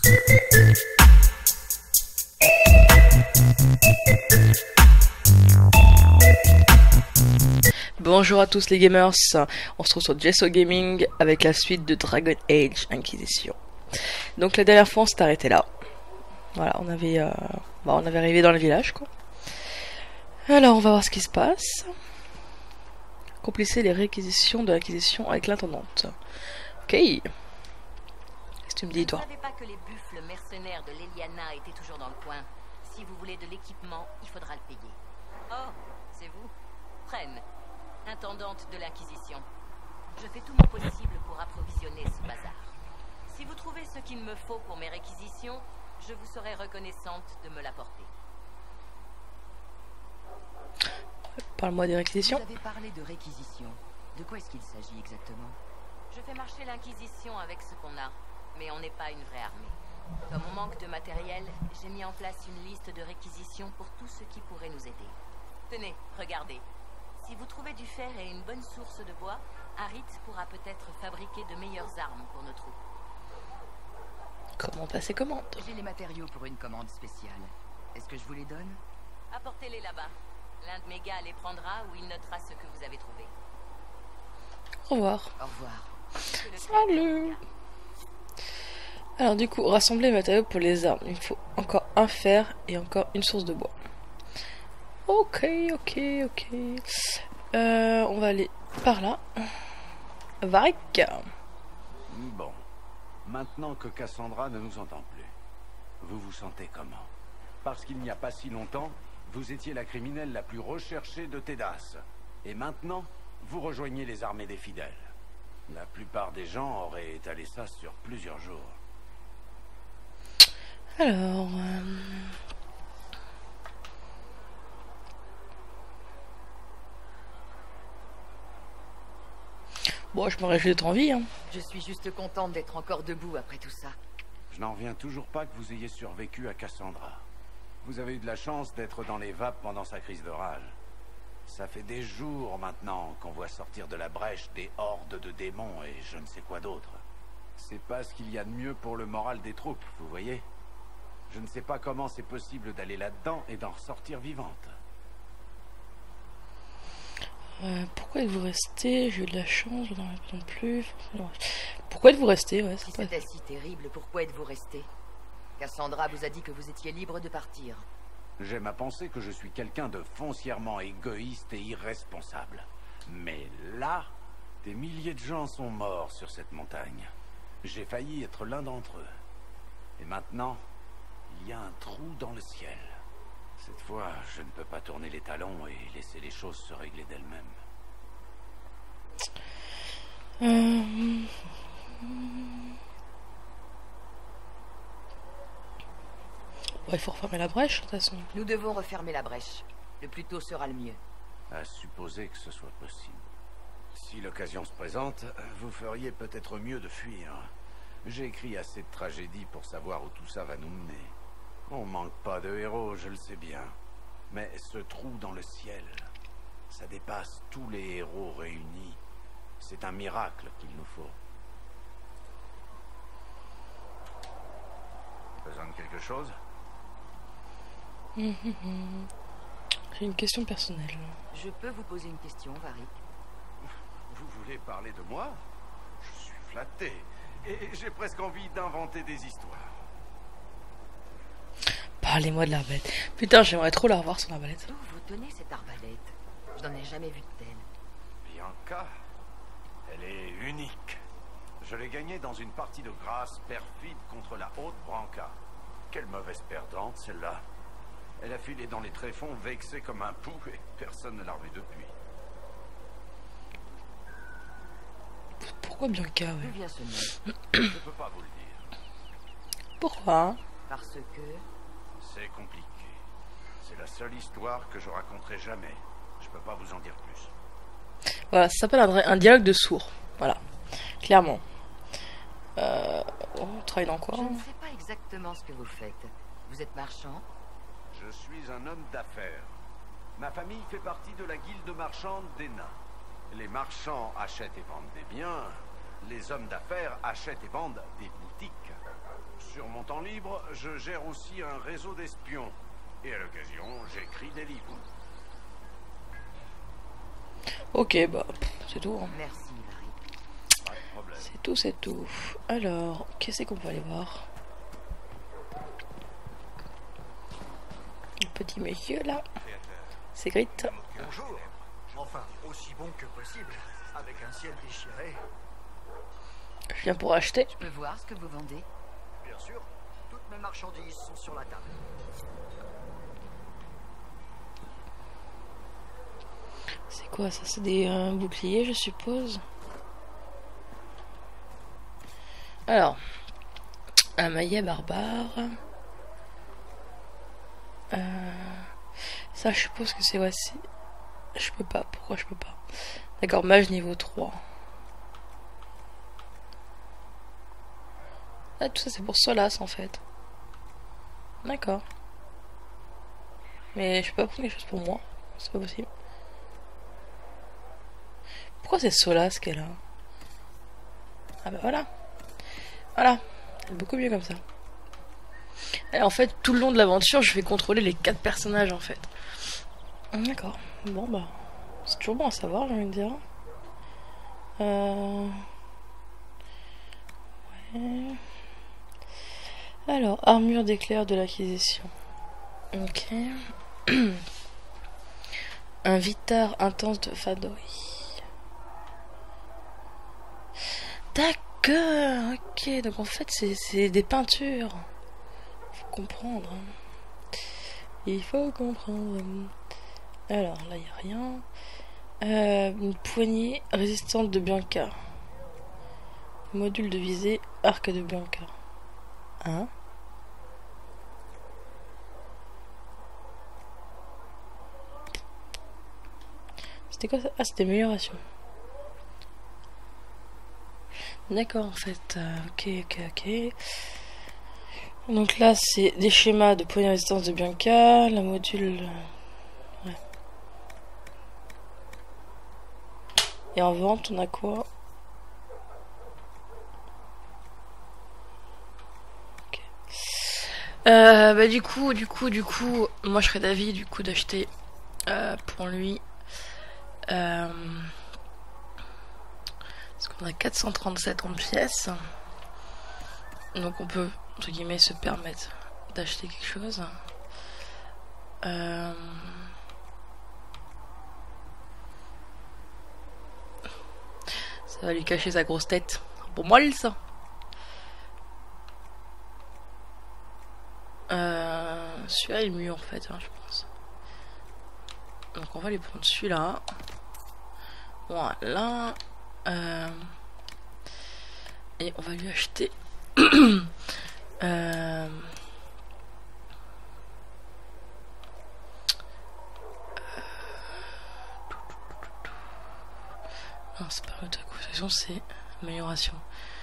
Bonjour à tous les gamers, on se trouve sur Gesso Gaming avec la suite de Dragon Age Inquisition. Donc la dernière fois on s'est arrêté là. Voilà, on avait arrivé dans le village quoi. Alors on va voir ce qui se passe. Accomplissez les réquisitions de l'acquisition avec l'intendante. Ok. Qu'est-ce que tu me dis toi? Je ne savais pas que les buffles mercenaires de l'Eliana étaient toujours dans le coin. Si vous voulez de l'équipement, il faudra le payer. Oh, c'est vous? Prenne, intendante de l'Inquisition. Je fais tout mon possible pour approvisionner ce bazar. Si vous trouvez ce qu'il me faut pour mes réquisitions, je vous serai reconnaissante de me l'apporter. Parle-moi des réquisitions. Vous avez parlé de réquisition. De quoi est-ce qu'il s'agit exactement? Je fais marcher l'Inquisition avec ce qu'on a, mais on n'est pas une vraie armée. Comme on manque de matériel, j'ai mis en place une liste de réquisitions pour tout ce qui pourrait nous aider. Tenez, regardez. Si vous trouvez du fer et une bonne source de bois, Harit pourra peut-être fabriquer de meilleures armes pour nos troupes. Comment passer commande? J'ai les matériaux pour une commande spéciale. Est-ce que je vous les donne? Apportez-les là-bas. L'un de mes gars les prendra ou il notera ce que vous avez trouvé. Au revoir. Au revoir. Salut. Alors du coup, rassembler les matériaux pour les armes. Il faut encore un fer et encore une source de bois. Ok. On va aller par là. Varric. Bon. Maintenant que Cassandra ne nous entend plus, vous vous sentez comment? Parce qu'il n'y a pas si longtemps, vous étiez la criminelle la plus recherchée de Tedas. Et maintenant, vous rejoignez les armées des fidèles. La plupart des gens auraient étalé ça sur plusieurs jours. Alors... Bon, je me réjouis d'être en vie, hein. Je suis juste contente d'être encore debout après tout ça. Je n'en reviens toujours pas que vous ayez survécu à Cassandra. Vous avez eu de la chance d'être dans les vapes pendant sa crise de rage. Ça fait des jours maintenant qu'on voit sortir de la brèche des hordes de démons et je ne sais quoi d'autre. C'est pas ce qu'il y a de mieux pour le moral des troupes, vous voyez? Je ne sais pas comment c'est possible d'aller là-dedans et d'en ressortir vivante. Pourquoi êtes-vous resté? J'ai eu de la chance, je n'en ai pas non plus. Pourquoi êtes-vous resté? Ouais, Si c'était si terrible, pourquoi êtes-vous resté? Cassandra vous a dit que vous étiez libre de partir. J'aime à penser que je suis quelqu'un de foncièrement égoïste et irresponsable. Mais là, des milliers de gens sont morts sur cette montagne. J'ai failli être l'un d'entre eux. Et maintenant, il y a un trou dans le ciel. Cette fois, je ne peux pas tourner les talons et laisser les choses se régler d'elles-mêmes. Ouais, il faut refermer la brèche, de toute façon. Nous devons refermer la brèche. Le plus tôt sera le mieux. À supposer que ce soit possible. Si l'occasion se présente, vous feriez peut-être mieux de fuir. J'ai écrit assez de tragédies pour savoir où tout ça va nous mener. On manque pas de héros, je le sais bien. Mais ce trou dans le ciel, ça dépasse tous les héros réunis. C'est un miracle qu'il nous faut. Besoin de quelque chose? J'ai une question personnelle. Je peux vous poser une question, Varric? Vous voulez parler de moi? Je suis flatté. Et j'ai presque envie d'inventer des histoires. Parlez-moi de l'arbalète. Putain, j'aimerais trop la revoir son arbalète. D'où vous tenez cette arbalète? Je n'en ai jamais vu de telle. Bianca, elle est unique. Je l'ai gagnée dans une partie de grâce perfide contre la haute Branca. Quelle mauvaise perdante, celle-là. Elle a filé dans les tréfonds, vexée comme un pou, et personne ne l'a revue depuis. Pourquoi Bianca, D'où ouais? vient ce nom? Je ne peux pas vous le dire. Pourquoi? Parce que... C'est compliqué. C'est la seule histoire que je raconterai jamais. Je peux pas vous en dire plus. Voilà, ça s'appelle un dialogue de sourds. Voilà, clairement. On travaille dans quoi? Je ne sais pas exactement ce que vous faites. Vous êtes marchand? Je suis un homme d'affaires. Ma famille fait partie de la guilde marchande des nains. Les marchands achètent et vendent des biens. Les hommes d'affaires achètent et vendent des boutiques. Sur mon temps libre, je gère aussi un réseau d'espions. Et à l'occasion, j'écris des livres. Ok, bah, c'est tout. Hein. Merci, Larry. Pas de problème. C'est tout. Alors, qu'est-ce qu'on peut aller voir? Le petit monsieur là. C'est Grit. Bonjour. Enfin, aussi bon que possible, avec un ciel déchiré. Je viens pour acheter. Je peux voir ce que vous vendez? Bien sûr, toutes mes marchandises sont sur la table. C'est quoi ça? C'est des boucliers, je suppose. Alors, un maillet barbare. Ça, je suppose que c'est voici. Je peux pas. Pourquoi je peux pas? D'accord, mage niveau 3. Ah, tout ça c'est pour Solas en fait. D'accord. Mais je peux pas prendre quelque chose pour moi. C'est pas possible. Pourquoi c'est Solas qu'elle a? Ah bah voilà. Voilà. C'est beaucoup mieux comme ça. Et en fait, tout le long de l'aventure, je vais contrôler les 4 personnages en fait. D'accord. Bon bah. C'est toujours bon à savoir, j'ai envie de dire. Ouais. Alors, armure d'éclair de l'acquisition. Ok. Un vitard intense de Fadoi. D'accord, ok. Donc en fait, c'est des peintures. Faut comprendre. Il faut comprendre. Alors, là, il n'y a rien. Une poignée résistante de Bianca. Module de visée, arc de Bianca. Hein? C'était quoi ça? Ah, c'était amélioration. D'accord, en fait. Ok. Donc là, c'est des schémas de poignée résistance de Bianca. La module... Ouais. Et en vente, on a quoi? Ok. Bah du coup, moi je serais d'avis du coup d'acheter pour lui. Parce qu'on a 437 en pièces. Donc on peut, entre guillemets, se permettre d'acheter quelque chose. Ça va lui cacher sa grosse tête. Pour moi, ça. Celui-là est le mieux en fait, hein, je pense. Donc on va lui prendre celui-là. Voilà. Et on va lui acheter. Non, c'est pas l'autre conversation, c'est amélioration.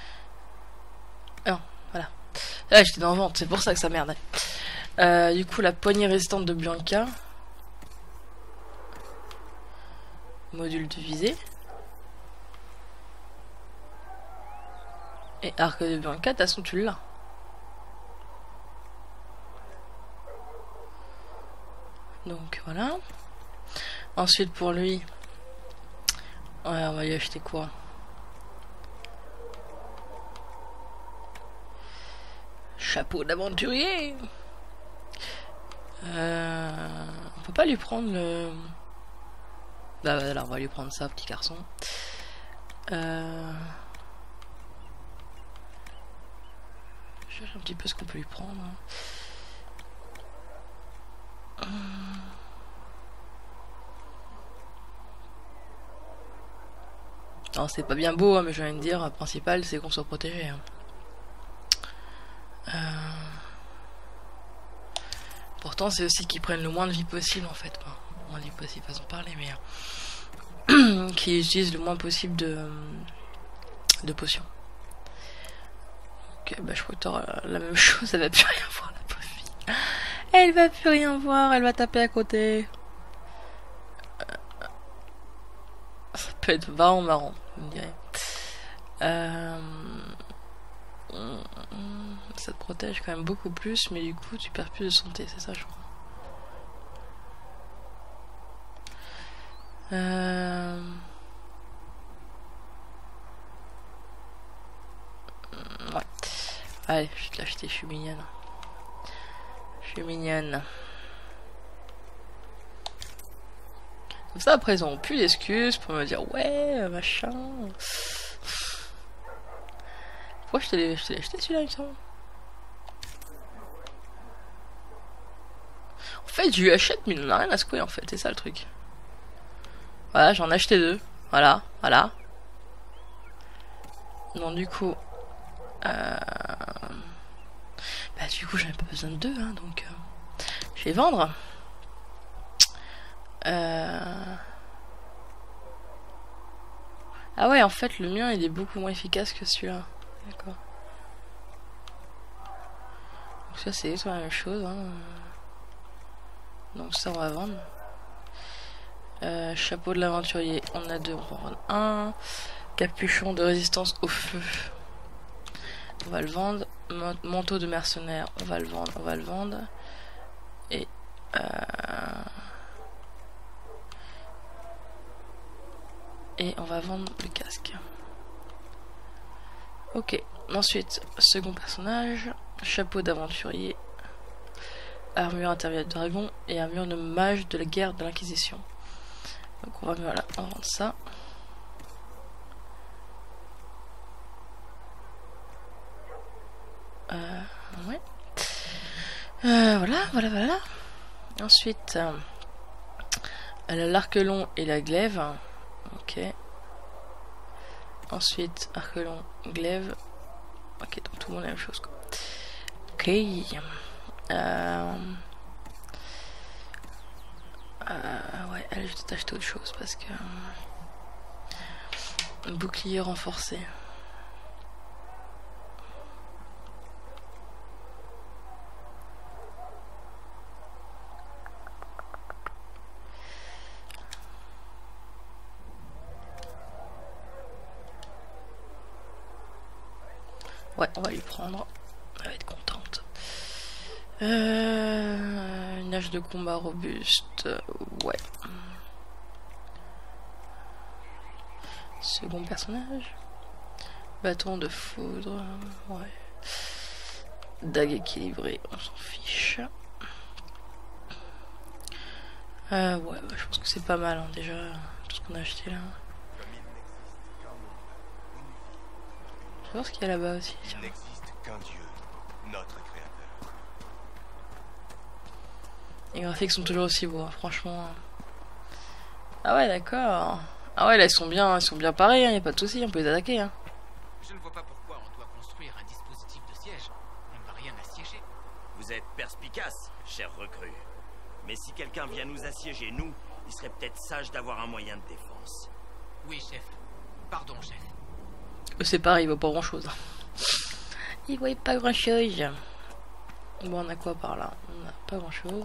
Non, voilà. Là j'étais dans vente, c'est pour ça que ça merde. Du coup, la poignée résistante de Bianca. Module de visée. Et arc de Bianca, de toute façon tu l'as. Donc voilà. Ensuite pour lui, ouais, on va lui acheter quoi? Chapeau d'aventurier. On peut pas lui prendre le... Bah voilà, on va lui prendre ça, petit garçon. Je cherche un petit peu ce qu'on peut lui prendre. Non, c'est pas bien beau, hein, mais je viens de dire, le principal c'est qu'on soit protégé. Hein. Pourtant, c'est aussi qu'ils prennent le moins de vie possible en fait. Enfin, le moins de vie possible, façon de parler, mais qui utilisent le moins possible de potions. Ok, bah je crois que t'auras la même chose, elle va plus rien voir la pauvre fille. Elle va plus rien voir, elle va taper à côté. Ça peut être vraiment marrant, je me dirais. Ça te protège quand même beaucoup plus, mais du coup tu perds plus de santé, c'est ça je crois. Ouais. Allez, je vais te l'acheter, je suis mignonne. Je suis mignonne. Comme ça après ils n'auront plus d'excuses pour me dire ouais machin. Pourquoi je te l'ai acheté celui-là il me semble. En fait je lui achète mais il n'en a rien à secouer en fait, c'est ça le truc. Voilà, j'en ai acheté 2. Voilà, voilà. Donc du coup... Bah du coup j'avais pas besoin de 2, hein, donc... je vais vendre. Ah ouais, en fait le mien il est beaucoup moins efficace que celui-là. D'accord. Donc ça c'est la même chose, hein. Donc ça on va vendre. Chapeau de l'aventurier, on a 2, on va en vendre 1. Capuchon de résistance au feu, on va le vendre. Manteau de mercenaire, on va le vendre, Et on va vendre le casque. Ok, ensuite, second personnage, chapeau d'aventurier, armure interview de dragon et armure de mage de la guerre de l'Inquisition. Donc on va vendre ça. Ouais. Voilà. Ensuite, elle a l'arc long et la glaive. Ok. Ensuite, arc long, glaive. Ok, donc tout le monde a la même chose quoi. Ok. Ouais, allez, je vais t'acheter autre chose parce que... bouclier renforcé. Ouais, on va lui prendre. Elle va être contente. Une hache de combat robuste. Ouais. Second personnage. Bâton de foudre. Ouais. Dague équilibrée. On s'en fiche. Ouais, je pense que c'est pas mal hein, déjà. Tout ce qu'on a acheté là. Je vais voir ce qu'il y a là-bas aussi. Il n'existe qu'un Dieu, notre créateur. Les graphiques sont toujours aussi beaux, hein, franchement. Ah ouais, d'accord. Ah ouais, là ils sont bien parés, hein, y a pas de souci, on peut les attaquer. Hein. Je ne vois pas pourquoi on doit construire un dispositif de siège. On ne va rien assiéger. Vous êtes perspicace, cher recrue. Mais si quelqu'un vient nous assiéger, nous, il serait peut-être sage d'avoir un moyen de défense. Oui, chef. Pardon, chef. C'est pareil, il voit pas grand chose. Il voit pas grand chose. Bon, on a quoi par là? On a pas grand chose.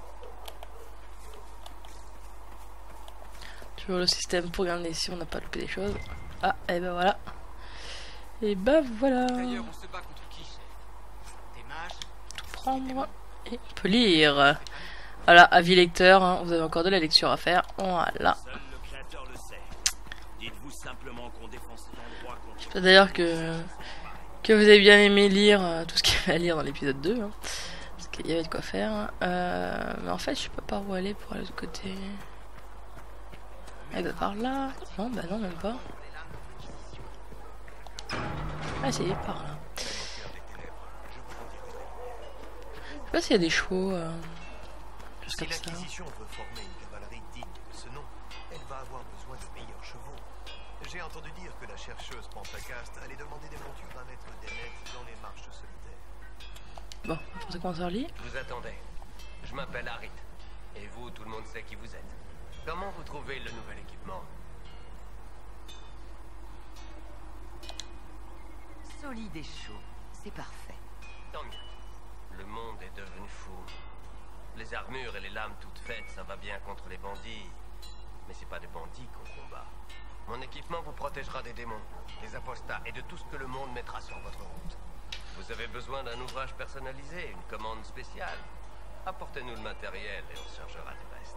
Toujours le système pour regarder si on n'a pas loupé des choses. Ah, et ben voilà. Et ben voilà. D'ailleurs, on se bat contre qui, chef? Des mages? Tout prendre et on peut lire. Voilà, avis lecteur, hein, vous avez encore de la lecture à faire. Voilà. Seul le créateur le sait. Dites-vous simplement qu'on défend cet endroit contre... J'espère d'ailleurs que vous avez bien aimé lire tout ce qu'il y avait à lire dans l'épisode 2. Hein, parce qu'il y avait de quoi faire. Mais en fait, je sais pas par où aller pour aller de l'autre côté. Elle va par là. Non, bah non, même pas. Ah, c'est par là. Je sais pas s'il y a des chevaux. Juste Si comme ça. l'Inquisition veut former une cavalerie digne de ce nom, elle va avoir besoin de meilleurs chevaux. J'ai entendu dire que la chercheuse Pantagast allait demander des montures à mettre des lettres dans les marches solitaires. Bon, vous pensez qu'on s'en lit? Je vous attendais. Je m'appelle Harit. Et vous, tout le monde sait qui vous êtes. Comment vous trouvez le nouvel équipement? Solide et chaud, c'est parfait. Tant mieux. Le monde est devenu fou. Les armures et les lames toutes faites, ça va bien contre les bandits. Mais c'est pas des bandits qu'on combat. Mon équipement vous protégera des démons, des apostats et de tout ce que le monde mettra sur votre route. Vous avez besoin d'un ouvrage personnalisé, une commande spéciale, apportez-nous le matériel et on se chargera du reste.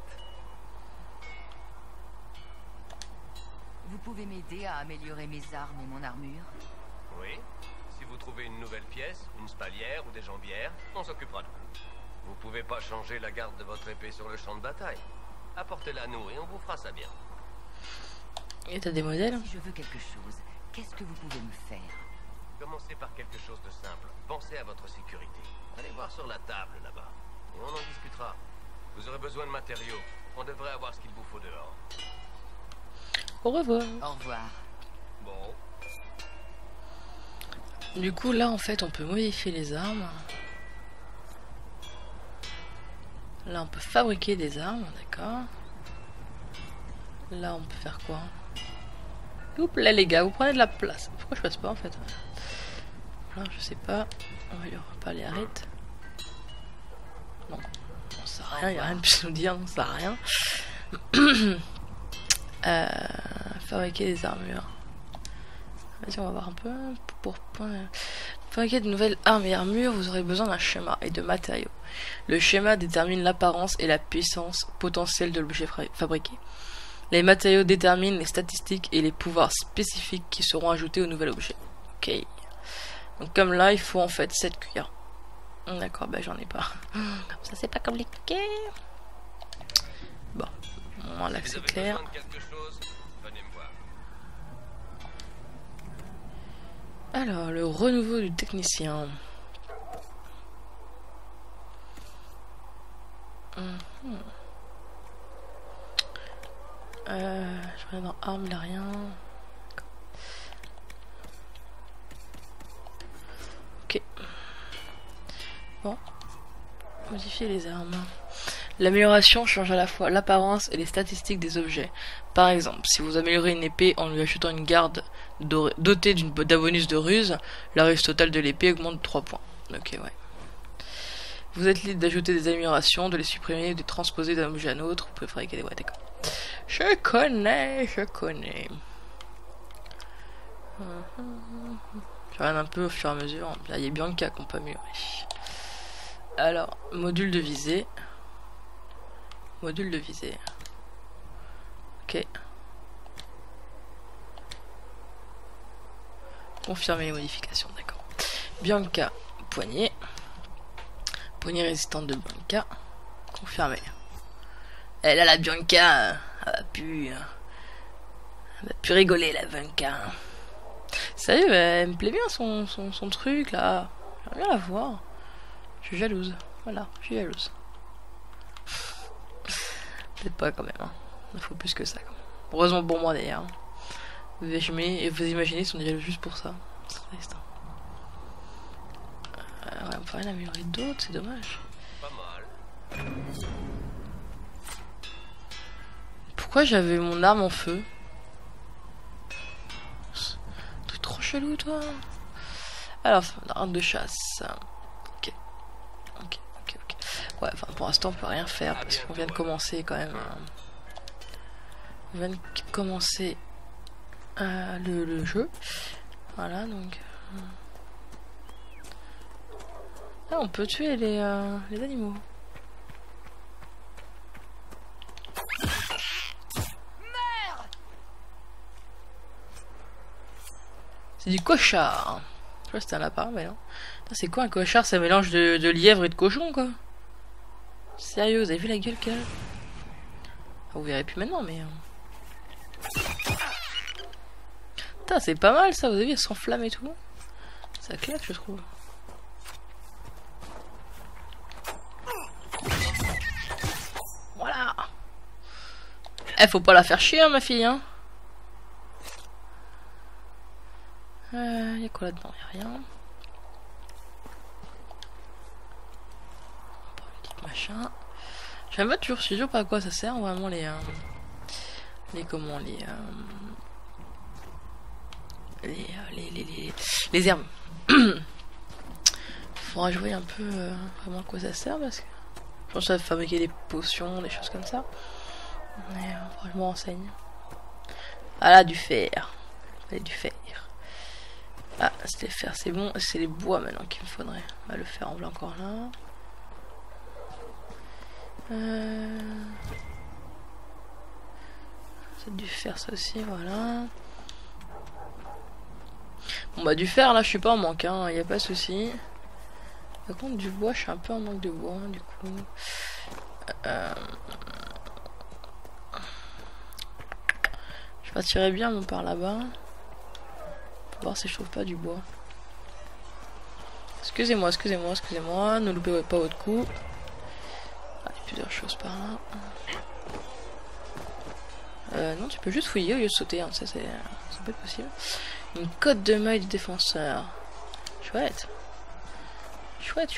Vous pouvez m'aider à améliorer mes armes et mon armure? Oui. Si vous trouvez une nouvelle pièce, une spalière ou des jambières, on s'occupera de vous. Vous pouvez pas changer la garde de votre épée sur le champ de bataille. Apportez-la à nous et on vous fera ça bien. Et t'as des modèles? Si je veux quelque chose, qu'est-ce que vous pouvez me faire? Commencez par quelque chose de simple. Pensez à votre sécurité. Allez voir sur la table là-bas. Et on en discutera. Vous aurez besoin de matériaux. On devrait avoir ce qu'il vous faut dehors. Au revoir. Au revoir. Bon. Du coup, là, en fait, on peut modifier les armes. Là, on peut fabriquer des armes, d'accord. Là, on peut faire quoi? Oups, là, les gars, vous prenez de la place. Pourquoi je passe pas, en fait? Là, je sais pas. On va lui pas les arrêter. Non, on sait rien, il n'y a rien de plus à nous dire, on sait rien. Fabriquer des armures. Vas-y, on va voir un peu. Pour fabriquer de nouvelles armes et armures, vous aurez besoin d'un schéma et de matériaux. Le schéma détermine l'apparence et la puissance potentielle de l'objet fabriqué. Les matériaux déterminent les statistiques et les pouvoirs spécifiques qui seront ajoutés au nouvel objet. Ok. Donc comme là, il faut en fait 7 cuillères. D'accord, bah j'en ai pas. Ça c'est pas compliqué. Bon, là c'est clair. Alors, le renouveau du technicien. Je regarde dans armes, là rien. Ok. Bon. Modifier les armes. L'amélioration change à la fois l'apparence et les statistiques des objets. Par exemple, si vous améliorez une épée en lui ajoutant une garde dotée d'un bonus de ruse, la ruse totale de l'épée augmente de 3 points. Ok, ouais. Vous êtes libre d'ajouter des améliorations, de les supprimer, de transposer d'un objet à un autre. Vous pouvez fabriquer des... Ouais, d'accord. Je connais. Je regarde un peu au fur et à mesure. Là, il y a Bianca qu'on peut améliorer. Alors, module de visée. Module de visée. Ok. Confirmer les modifications, d'accord. Bianca, poignée. Poignée résistante de Bianca. Confirmer. Elle a la Bianca. Elle va plus rigoler, la Bianca. Sérieux, elle me plaît bien son truc là. J'aimerais bien la voir. Je suis jalouse. Voilà, je suis jalouse. Peut-être pas quand même. Hein. Il faut plus que ça. Quand même. Heureusement pour moi d'ailleurs. Vous imaginez, ils sont déjà juste pour ça. C'est triste. Ouais, on peut rien améliorer d'autres, c'est dommage. Pas mal. Pourquoi j'avais mon arme en feu? Truc trop chelou toi. Alors, arme de chasse. Ok. Ouais, enfin pour l'instant on peut rien faire parce qu'on vient de commencer quand même. On vient de commencer le jeu. Voilà donc. Ah, on peut tuer les animaux. C'est du cochard. Je crois que c'était un lapin, mais non. C'est quoi un cochard? C'est un mélange de lièvre et de cochon, quoi. Sérieux, vous avez vu la gueule qu'elle a? Vous verrez plus maintenant, mais... Putain, c'est pas mal ça, vous avez vu, elle s'enflamme et tout. Ça claque, je trouve. Voilà. Eh, faut pas la faire chier, hein, ma fille, hein. Y'a quoi là-dedans? Y'a rien. Machin. Je sais pas toujours, je sais toujours pas à quoi ça sert vraiment les comment les herbes. Faudra jouer un peu vraiment à quoi ça sert parce que je pense que ça va fabriquer des potions, des choses comme ça. Mais faudra que je me renseigne. Ah là, du fer. Du fer. Ah, c'était fer, c'est bon. C'est les bois maintenant qu'il me faudrait. Le fer, on l'a encore là. C'est du fer, ça aussi, voilà. Bon bah du fer là je suis pas en manque, hein, y a pas de souci. Par contre du bois je suis un peu en manque de bois du coup. Je partirais bien mon par là-bas. Faut voir si je trouve pas du bois. Excusez-moi, ne loupez pas votre coup. Ah, il y a plusieurs choses par là. Non, tu peux juste fouiller au lieu de sauter, hein. Ça peut être possible. Une cote de maille du défenseur. Chouette. Chouette.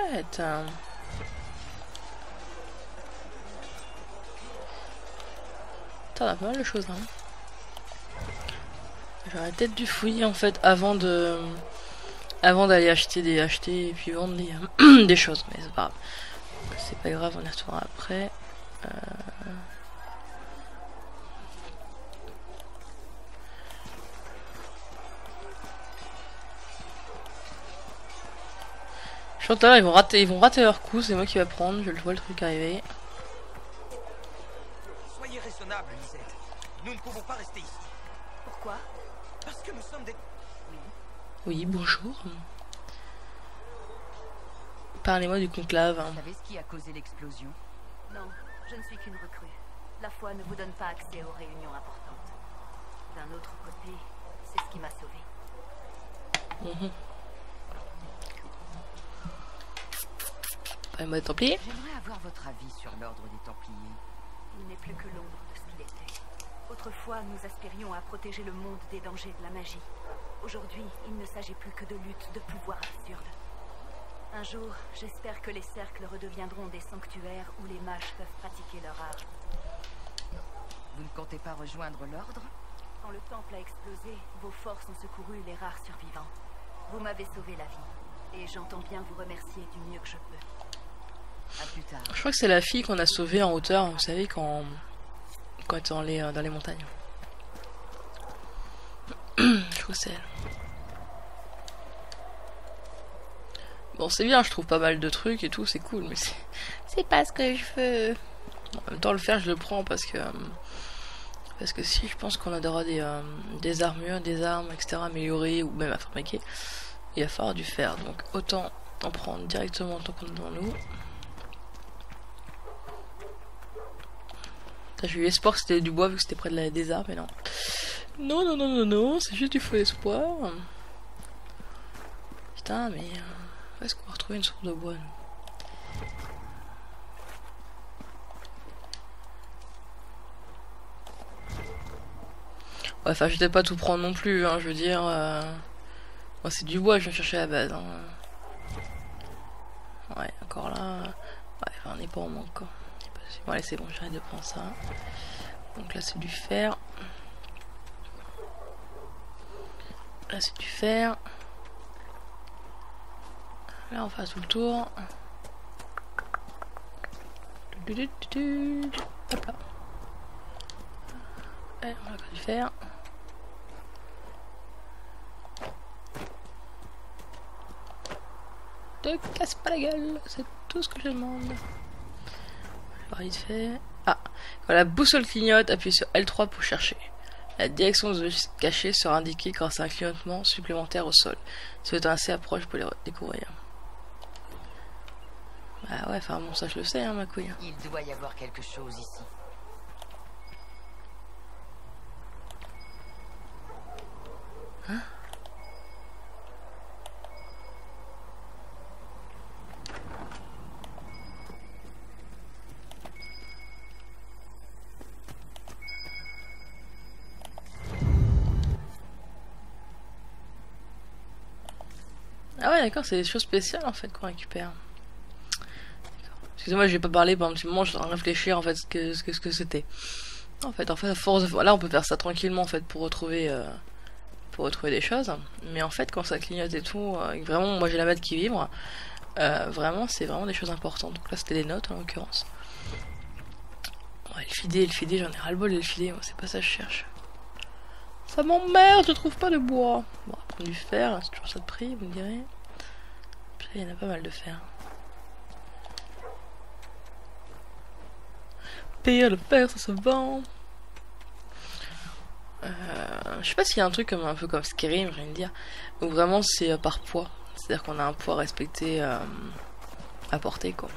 Attends, on a pas mal de choses là. J'aurais peut-être dû fouiller en fait avant d'aller acheter et puis vendre des choses, mais c'est pas grave. C'est pas grave, on y retournera après. Chantal, ils vont rater leur coup, c'est moi qui va prendre, je le vois le truc arriver. Soyez raisonnable, Lisette. Nous ne pouvons pas rester ici. Pourquoi? Parce que nous sommes des... Oui, bonjour. Parlez-moi du conclave. Vous savez ce qui a causé l'explosion? Non, je ne suis qu'une recrue. La foi ne vous donne pas accès aux réunions importantes. D'un autre côté, c'est ce qui m'a sauvée. Bah, tant pis. J'aimerais avoir votre avis sur l'ordre des Templiers. Il n'est plus que l'ombre de ce qu'il était. Autrefois, nous aspirions à protéger le monde des dangers de la magie. Aujourd'hui, il ne s'agit plus que de lutte de pouvoir absurde. Un jour, j'espère que les cercles redeviendront des sanctuaires où les mages peuvent pratiquer leur art. Vous ne comptez pas rejoindre l'ordre? Quand le temple a explosé, vos forces ont secouru les rares survivants. Vous m'avez sauvé la vie, et j'entends bien vous remercier du mieux que je peux. À plus tard. Je crois que c'est la fille qu'on a sauvée en hauteur, vous savez, quand elle est dans les montagnes. Je crois que c'est elle. Bon, c'est bien, je trouve pas mal de trucs et tout, c'est cool, mais c'est pas ce que je veux. Bon, en même temps, le faire, je le prends parce que si, je pense qu'on aura des armures, des armes, etc. améliorées ou même à fabriquer. Il va falloir du fer, donc autant en prendre directement tant qu'on est devant nous. J'ai eu espoir que c'était du bois vu que c'était près des arbres, mais non. Non, c'est juste du faux espoir. Putain, mais où est-ce qu'on va retrouver une source de bois, nous? Ouais, enfin, je vais pas tout prendre non plus, hein, je veux dire. Moi, c'est du bois, je vais chercher à la base. Hein. Ouais, encore là. Ouais, on n'est pas en manque, quoi. Bon, allez, c'est bon, j'arrête de prendre ça. Donc là, c'est du fer. Là, c'est du fer. Là, on fait tout le tour. Hop là. Allez, on va encore du fer. Te casse pas la gueule, c'est tout ce que je demande. Vite fait. Ah, quand la boussole clignote, appuyez sur L3 pour chercher. La direction de ce cachet sera indiquée grâce à un clignotement supplémentaire au sol. Si vous êtes assez approche pour les découvrir. Bah ouais, enfin bon, ça je le sais, hein, ma couille. Il doit y avoir quelque chose ici. Hein? Ah ouais, d'accord, c'est des choses spéciales en fait qu'on récupère. Excusez-moi, je vais pas parler pendant un petit moment, je suis en train de réfléchir en fait ce que c'était. En fait, à force de... Voilà, on peut faire ça tranquillement en fait pour retrouver des choses. Mais en fait, quand ça clignote et tout, vraiment, moi j'ai la map qui vibre. Vraiment, c'est vraiment des choses importantes. Donc là, c'était des notes en l'occurrence. Ouais, le fidé, j'en ai ras le bol de le fider, moi c'est pas ça que je cherche. Ça m'emmerde, je trouve pas de bois. Bon, on va prendre du fer, c'est toujours ça de prix, vous me direz. Puis il y en a pas mal de fer. Payer le fer, ça se vend. Je sais pas s'il y a un truc comme un peu comme Skyrim, rien de dire. Où vraiment c'est par poids. C'est-à-dire qu'on a un poids respecté à porter, quoi.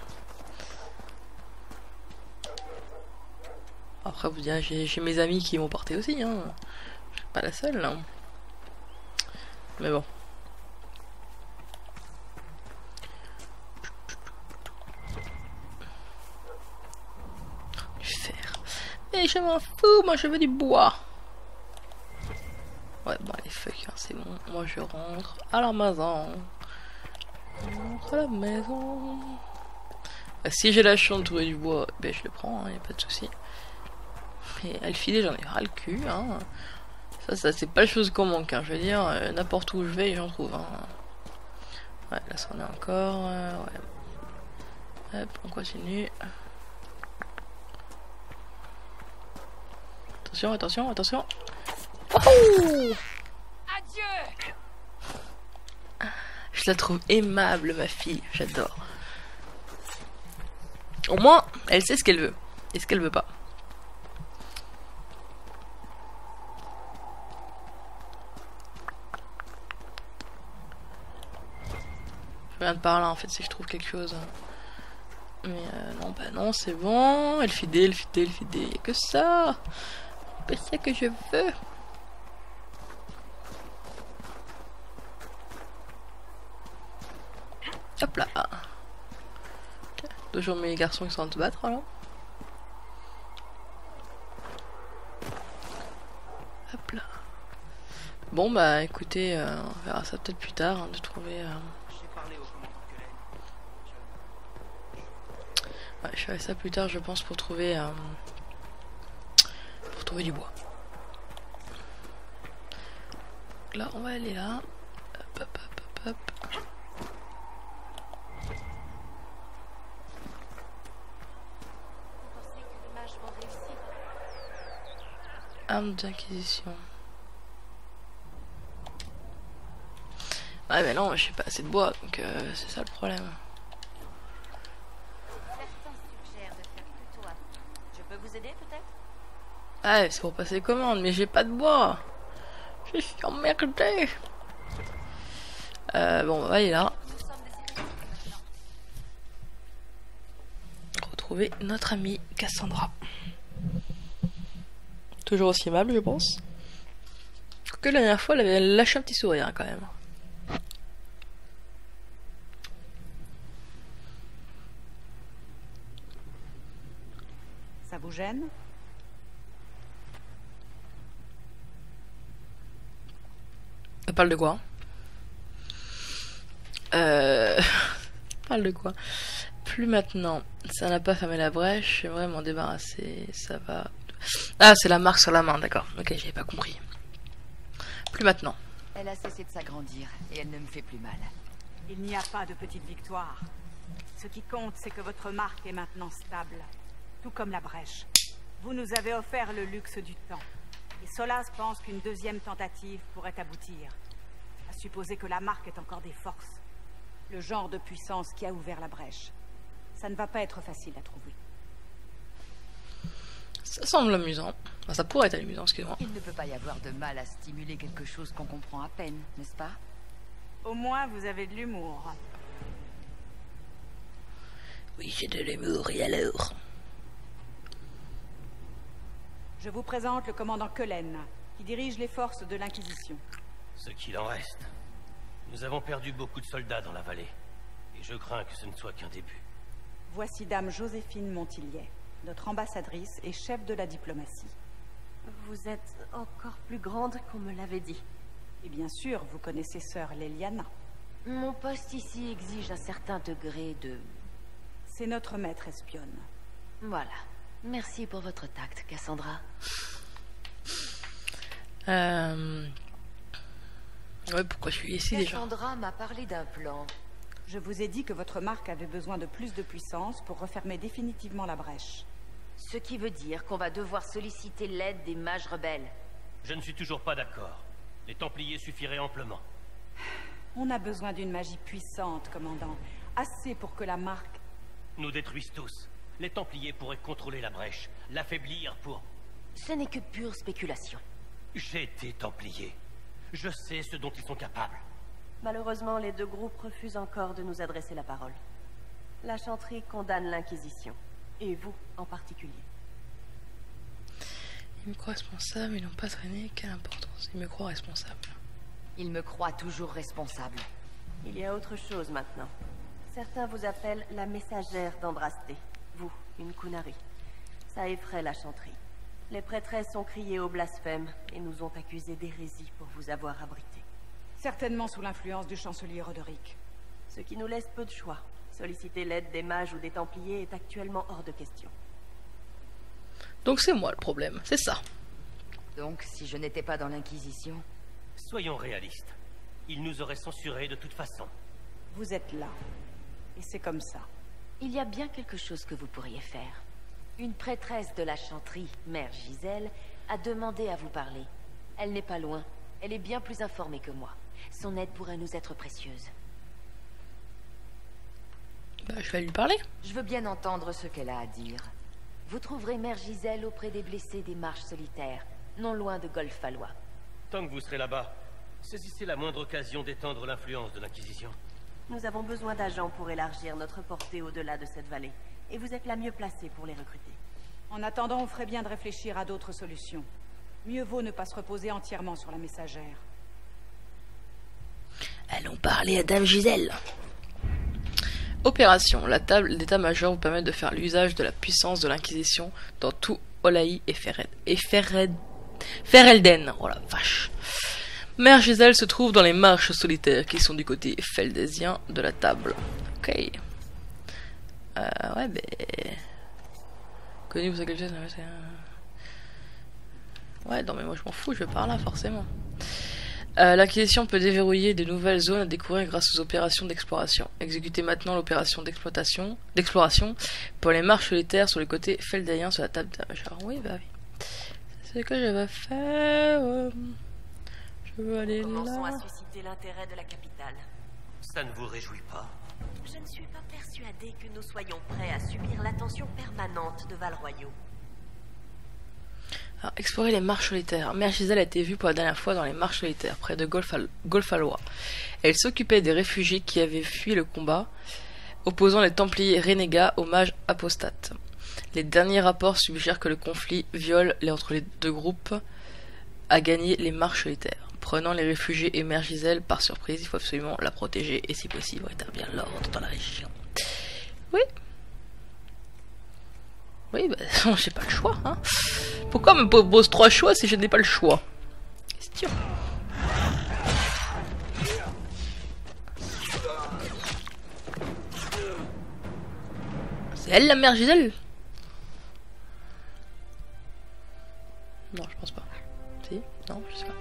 Après, vous direz, j'ai mes amis qui m'ont porté aussi, hein. Je suis pas la seule, là. Mais bon. Du fer. Mais je m'en fous, moi je veux du bois. Ouais, bon, les feuilles, hein, c'est bon. Moi je rentre à la maison. Je rentre à la maison. Bah, si j'ai la chance de trouver du bois, ben je le prends, y a pas de souci. Et à le filer, j'en ai ras le cul, hein. Ça c'est pas la chose qu'on manque, hein. Je veux dire, n'importe où je vais, j'en trouve, hein. Ouais, là ça en est encore, ouais. Hop, on continue. Attention, attention, attention. Oh, Adieu. je la trouve aimable, ma fille, j'adore. Au moins, elle sait ce qu'elle veut et ce qu'elle veut pas. Je viens de par là en fait si je trouve quelque chose. Mais non, bah non, c'est bon. Elle fidèle, fidèle, fidèle. Y'a que ça. C'est ça que je veux. Hop là. Toujours mes garçons qui sont en train de se battre là. Hop là. Bon bah écoutez, on verra ça peut-être plus tard, hein, de trouver... Ouais, je ferai ça plus tard je pense pour trouver du bois. Là on va aller là. Hop hop hop hop hop. Arme d'acquisition. Ouais mais non, je sais pas assez de bois donc c'est ça le problème. Vous aider peut-être? Ouais, c'est pour passer commande, mais j'ai pas de bois. Je suis emmerdé. Bon, on va aller là. Retrouver notre amie Cassandra. Toujours aussi aimable, je pense. Que la dernière fois, elle avait lâché un petit sourire, hein, quand même. Ça vous gêne? Elle parle de quoi? Parle de quoi? Plus maintenant. Ça n'a pas fermé la brèche. J'aimerais m'en débarrasser. Ça va. Ah, c'est la marque sur la main, d'accord. Ok, j'avais pas compris. Plus maintenant. Elle a cessé de s'agrandir et elle ne me fait plus mal. Il n'y a pas de petite victoire. Ce qui compte, c'est que votre marque est maintenant stable. Tout comme la brèche. Vous nous avez offert le luxe du temps. Et Solas pense qu'une deuxième tentative pourrait aboutir. À supposer que la marque ait encore des forces. Le genre de puissance qui a ouvert la brèche. Ça ne va pas être facile à trouver. Ça semble amusant. Enfin, ça pourrait être amusant, excuse-moi. Il ne peut pas y avoir de mal à stimuler quelque chose qu'on comprend à peine, n'est-ce pas? Au moins, vous avez de l'humour. Oui, j'ai de l'humour, et alors? Je vous présente le commandant Cullen, qui dirige les forces de l'Inquisition. Ce qu'il en reste. Nous avons perdu beaucoup de soldats dans la vallée. Et je crains que ce ne soit qu'un début. Voici Dame Joséphine Montillier, notre ambassadrice et chef de la diplomatie. Vous êtes encore plus grande qu'on me l'avait dit. Et bien sûr, vous connaissez sœur Leliana. Mon poste ici exige un certain degré de... C'est notre maître espionne. Voilà. Merci pour votre tact, Cassandra. Ouais, pourquoi je suis ici déjà? Cassandra m'a parlé d'un plan. Je vous ai dit que votre marque avait besoin de plus de puissance pour refermer définitivement la brèche. Ce qui veut dire qu'on va devoir solliciter l'aide des mages rebelles. Je ne suis toujours pas d'accord. Les Templiers suffiraient amplement. On a besoin d'une magie puissante, commandant. Assez pour que la marque... Nous détruisent tous. Les Templiers pourraient contrôler la brèche, l'affaiblir pour... Ce n'est que pure spéculation. J'ai été Templier. Je sais ce dont ils sont capables. Malheureusement, les deux groupes refusent encore de nous adresser la parole. La chanterie condamne l'Inquisition. Et vous, en particulier. Ils me croient responsable, ils n'ont pas traîné. Quelle importance. Ils me croient responsable. Il me croit toujours responsable. Il y a autre chose maintenant. Certains vous appellent la messagère d'Andrasté. Vous, une Kunari. Ça effraie la chanterie. Les prêtresses ont crié au blasphème et nous ont accusés d'hérésie pour vous avoir abrité. Certainement sous l'influence du chancelier Roderick. Ce qui nous laisse peu de choix. Solliciter l'aide des mages ou des Templiers est actuellement hors de question. Donc c'est moi le problème, c'est ça. Donc, si je n'étais pas dans l'Inquisition... Soyons réalistes. Ils nous auraient censurés de toute façon. Vous êtes là. Et c'est comme ça. Il y a bien quelque chose que vous pourriez faire. Une prêtresse de la chanterie, Mère Giselle, a demandé à vous parler. Elle n'est pas loin. Elle est bien plus informée que moi. Son aide pourrait nous être précieuse. Bah, je vais lui parler. Je veux bien entendre ce qu'elle a à dire. Vous trouverez Mère Giselle auprès des blessés des marches solitaires, non loin de Golfalois. Tant que vous serez là-bas, saisissez la moindre occasion d'étendre l'influence de l'Inquisition. Nous avons besoin d'agents pour élargir notre portée au-delà de cette vallée. Et vous êtes la mieux placée pour les recruter. En attendant, on ferait bien de réfléchir à d'autres solutions. Mieux vaut ne pas se reposer entièrement sur la messagère. Allons parler à Dame Giselle. Opération. La table d'état-major vous permet de faire l'usage de la puissance de l'Inquisition dans tout Olaï et Ferelden. Oh la vache. Mère Giselle se trouve dans les marches solitaires qui sont du côté feldésien de la table. Ok. Ouais, ben... Connu vous quelque chose. Ouais, non mais moi je m'en fous, je vais par là forcément. L'Inquisition peut déverrouiller de nouvelles zones à découvrir grâce aux opérations d'exploration. Exécutez maintenant l'opération d'exploration pour les marches solitaires sur le côté feldéen sur la table d'état-major. Oui, bah oui. C'est ce que je vais faire. Je veux aller Commençons là. à susciter l'intérêt de la capitale. Ça ne vous réjouit pas? Je ne suis pas persuadée que nous soyons prêts à subir l'attention permanente de Val-Royaux. Alors, explorer les marches solitaires. Mère Giselle a été vue pour la dernière fois dans les marches solitaires, près de Golfalois. Elle s'occupait des réfugiés qui avaient fui le combat, opposant les Templiers renégats aux mages apostates. Les derniers rapports suggèrent que le conflit viol entre les deux groupes a gagné les marches solitaires. Prenant les réfugiés et Mère Giselle par surprise, il faut absolument la protéger et si possible rétablir l'ordre dans la région. Oui. Oui, bah j'ai pas le choix, hein. Pourquoi me propose 3 choix si je n'ai pas le choix? Question. C'est elle la Mère Giselle? Non, je pense pas. Si? Non, je sais pas.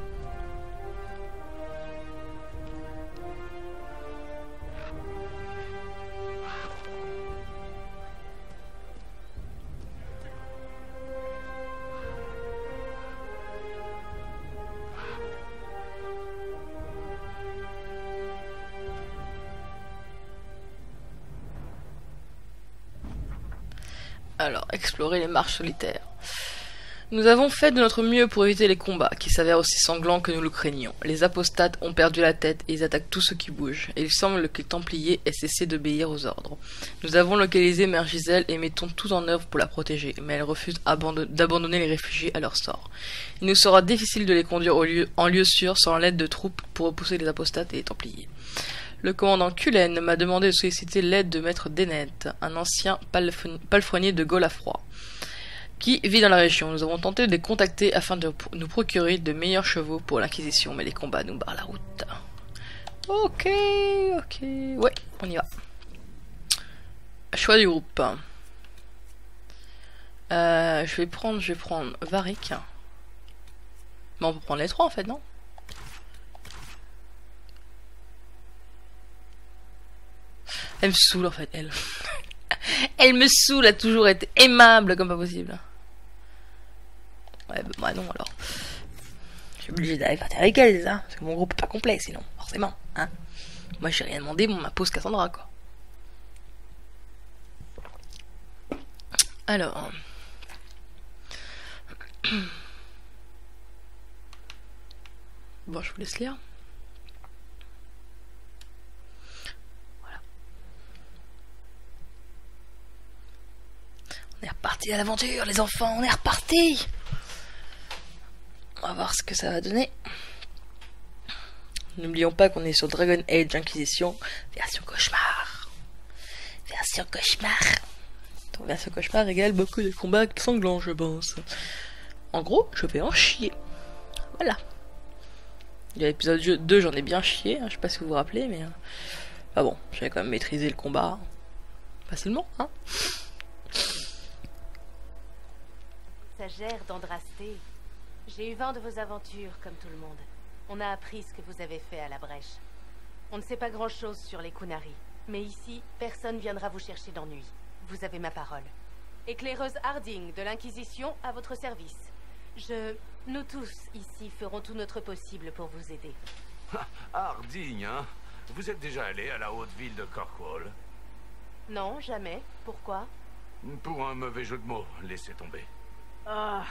Alors, explorer les marches solitaires. Nous avons fait de notre mieux pour éviter les combats, qui s'avèrent aussi sanglants que nous le craignions. Les apostates ont perdu la tête et ils attaquent tout ce qui bouge, et il semble que les Templiers aient cessé d'obéir aux ordres. Nous avons localisé Mère Giselle et mettons tout en œuvre pour la protéger, mais elle refuse d'abandonner les réfugiés à leur sort. Il nous sera difficile de les conduire en lieu sûr sans l'aide de troupes pour repousser les apostates et les Templiers. Le commandant Cullen m'a demandé de solliciter l'aide de Maître Dennett, un ancien palefrenier de Golafroy, qui vit dans la région. Nous avons tenté de les contacter afin de nous procurer de meilleurs chevaux pour l'Inquisition, mais les combats nous barrent la route. Ok, ouais, on y va. Choix du groupe. Je vais prendre Varric. Mais on peut prendre les 3 en fait, non? Elle me saoule en fait, elle. Elle me saoule, a toujours été aimable comme pas possible. Ouais, bah non alors. Je suis obligé d'aller partir avec elle, hein, parce que mon groupe est pas complet sinon, forcément, hein. Moi j'ai rien demandé, bon, ma pause Cassandra, quoi. Alors... Bon, je vous laisse lire. Voilà. On est reparti à l'aventure, les enfants, on est reparti. On va voir ce que ça va donner. N'oublions pas qu'on est sur Dragon Age Inquisition, version cauchemar. Version cauchemar. Donc, version cauchemar égale beaucoup de combats sanglants, je pense. En gros, je vais en chier. Voilà. L'épisode 2, j'en ai bien chié, hein, je sais pas si vous vous rappelez, mais... Ah bon, j'avais quand même maîtrisé le combat facilement, hein. Messagère d'Andrasté. J'ai eu vent de vos aventures, comme tout le monde. On a appris ce que vous avez fait à la brèche. On ne sait pas grand-chose sur les Kunari, mais ici, personne viendra vous chercher d'ennui. Vous avez ma parole. Éclaireuse Harding de l'Inquisition à votre service. Nous tous, ici, ferons tout notre possible pour vous aider. Harding, hein? Vous êtes déjà allé à la haute ville de Corkwall? Non, jamais. Pourquoi? Pour un mauvais jeu de mots, laissez tomber. Ah.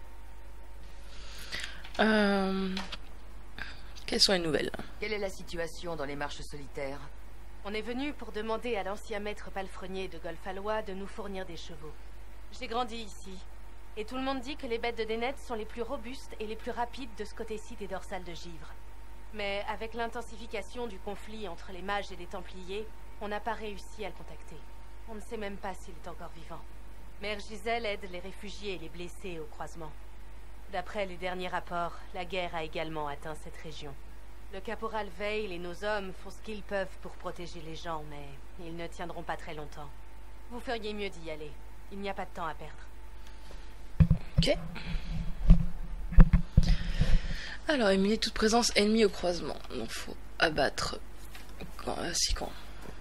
Quelles sont les nouvelles? Quelle est la situation dans les marches solitaires? On est venu pour demander à l'ancien maître palefrenier de Golfalois de nous fournir des chevaux. J'ai grandi ici. Et tout le monde dit que les bêtes de Dénet sont les plus robustes et les plus rapides de ce côté-ci des dorsales de givre. Mais avec l'intensification du conflit entre les mages et les templiers, on n'a pas réussi à le contacter. On ne sait même pas s'il est encore vivant. Mère Giselle aide les réfugiés et les blessés au croisement. D'après les derniers rapports, la guerre a également atteint cette région. Le caporal Veil et nos hommes font ce qu'ils peuvent pour protéger les gens, mais ils ne tiendront pas très longtemps. Vous feriez mieux d'y aller. Il n'y a pas de temps à perdre. Ok. Alors, éliminer toute présence ennemie au croisement. Donc, faut abattre. Si quand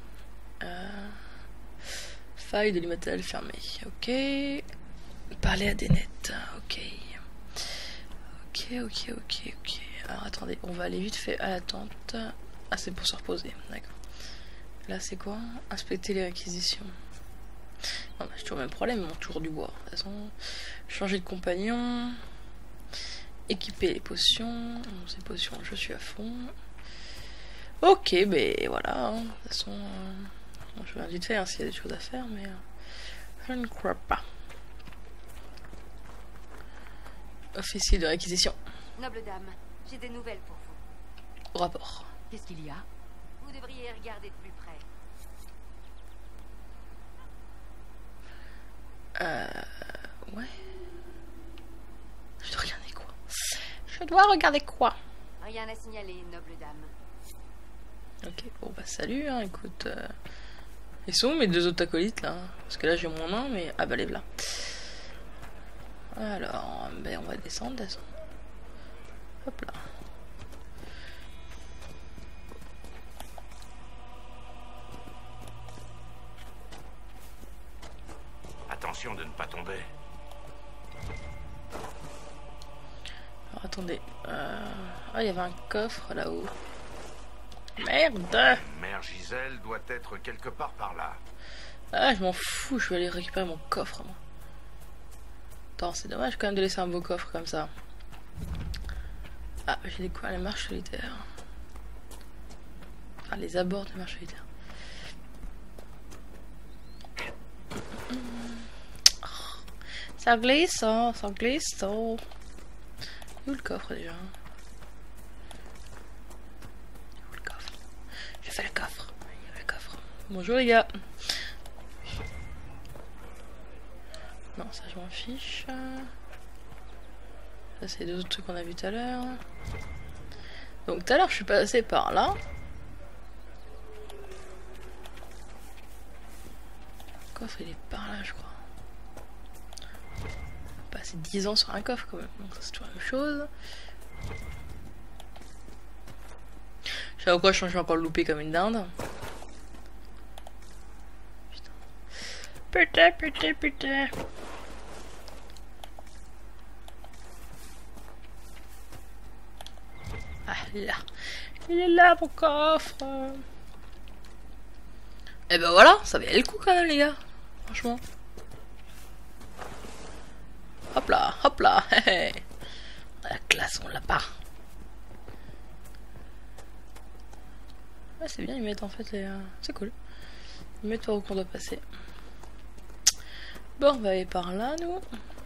faille de l'immatériel fermé. Ok. Parler à Dénet. Ok. Ok. Alors, attendez, on va aller vite fait à la tente. Ah, c'est pour se reposer. D'accord. Là, c'est quoi? Inspecter les réquisitions. Non, bah, j'ai toujours le même problème, ils m'ont toujours du bois. De toute façon, changer de compagnon. Équiper les potions. Bon, ces potions, je suis à fond. Ok, ben voilà. Hein. De toute façon, bon, je vais vite faire hein, s'il y a des choses à faire, mais je ne crois pas. Officier de réquisition. Noble dame, j'ai des nouvelles pour vous. Au rapport. Qu'est-ce qu'il y a? Vous devriez regarder de plus près. Ouais. Je dois regarder quoi? Je dois regarder quoi? Rien à signaler, noble dame. Ok, bon bah salut, hein, écoute. Ils sont où mes deux autres acolytes là? Parce que là j'ai mon main, mais. Ah bah lève là. Alors, ben on va descendre, descendre. Hop là. Attention de ne pas tomber. Alors attendez. Ah, il y avait un coffre là-haut. Merde! Mère Giselle doit être quelque part par là. Ah, je m'en fous, je vais aller récupérer mon coffre, moi. Attends, c'est dommage quand même de laisser un beau coffre comme ça. Ah, j'ai des quoi? Les marches solitaires. Ah, les abords des marches solitaires. Ça glisse, ça glisse, ça. Où le coffre déjà? Où le coffre? Je fais le coffre. Il y avait le coffre. Bonjour les gars. Non, ça je m'en fiche. Ça c'est les deux autres trucs qu'on a vu tout à l'heure. Donc tout à l'heure je suis passé par là. Le coffre il est par là je crois. Passer 10 ans sur un coffre quand même, donc ça c'est toujours la même chose. Je sais pas pourquoi je vais encore le louper comme une dinde. Putain. il est là. Il est là, mon coffre. Et ben voilà, ça valait le coup quand même, les gars. Franchement. Hop là, hop là. La classe, on l'a pas. Ouais, c'est bien, ils mettent en fait les... C'est cool. Ils mettent par où qu'on doit passer. Bon, on va aller par là, nous.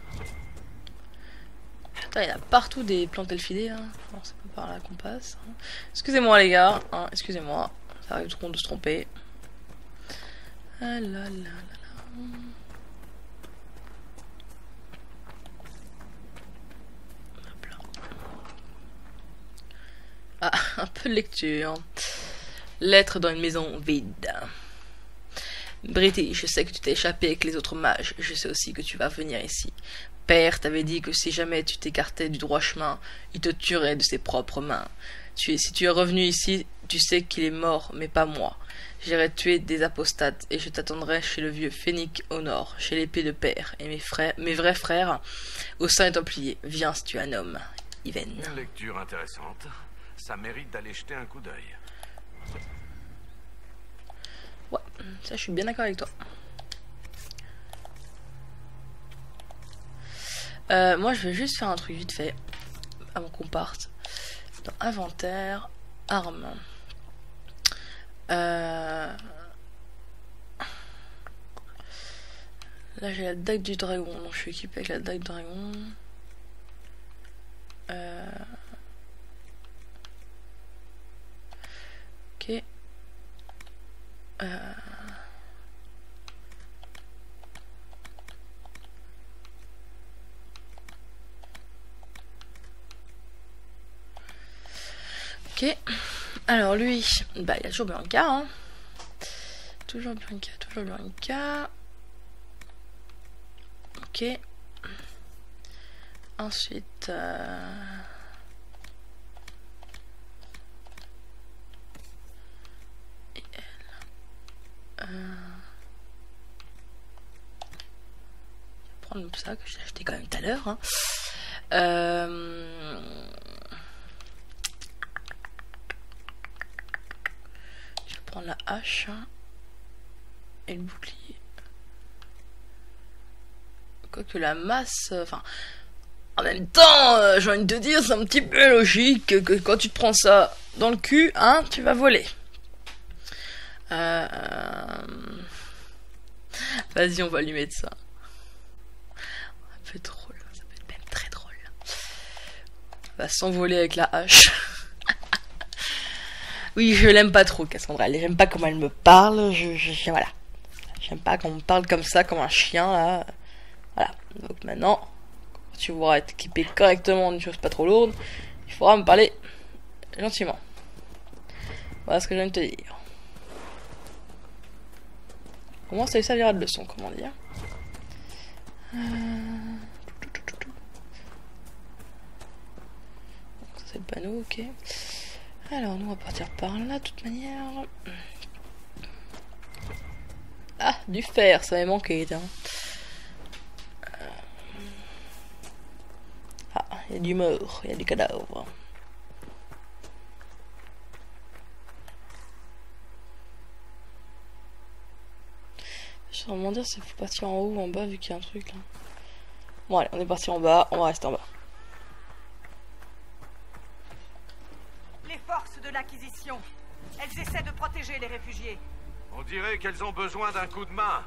Putain, il y a partout des plantes elfidées, hein. Bon, c'est pas par là qu'on passe. Hein. Excusez-moi, les gars. Hein, excusez-moi. Ça arrive trop de se tromper. Ah là là là là. Hop là. Ah, un peu de lecture. Lettre dans une maison vide. Britty, je sais que tu t'es échappé avec les autres mages. Je sais aussi que tu vas venir ici. Père t'avait dit que si jamais tu t'écartais du droit chemin, il te tuerait de ses propres mains. Si tu es revenu ici, tu sais qu'il est mort, mais pas moi. J'irai tuer des apostates et je t'attendrai chez le vieux Phénix au nord, chez l'épée de père et mes vrais frères au sein des Templiers. Viens si tu es un homme. Yven. Une lecture intéressante. Ça mérite d'aller jeter un coup d'œil. Ouais, ça je suis bien d'accord avec toi. Moi je vais juste faire un truc vite fait avant qu'on parte. Dans inventaire, armes. Là j'ai la dague du dragon, donc je suis équipé avec la dague du dragon. Ok. Ok, alors lui, bah il a toujours Bianca, hein. Toujours Bianca, toujours Bianca. Ok. Ensuite, et elle. Je vais prendre ça que j'ai acheté quand même tout à l'heure, hein. La hache et le bouclier. Quoique la masse, enfin, en même temps, j'ai envie de te dire, c'est un petit peu logique que quand tu te prends ça dans le cul, hein, tu vas voler. Vas-y, on va lui mettre ça. Un peu drôle, ça peut être même très drôle. On va s'envoler avec la hache. Oui, je l'aime pas trop, Cassandra. J'aime pas comment elle me parle. Voilà. J'aime pas qu'on me parle comme ça, comme un chien, là. Voilà. Donc maintenant, quand tu voudras être équipé correctement d'une chose pas trop lourde, il faudra me parler gentiment. Voilà ce que je viens de te dire. Au moins, ça lui servira de leçon, comment dire. Ça, c'est le panneau, ok. Alors, nous, on va partir par là, de toute manière. Ah, du fer, ça m'avait manqué. Hein. Ah, il y a du mort, il y a du cadavre. Je vais me demander s'il faut partir en haut ou en bas, vu qu'il y a un truc là. Bon, allez, on est parti en bas, on va rester en bas. Les forces de l'Inquisition, elles essaient de protéger les réfugiés. On dirait qu'elles ont besoin d'un coup de main.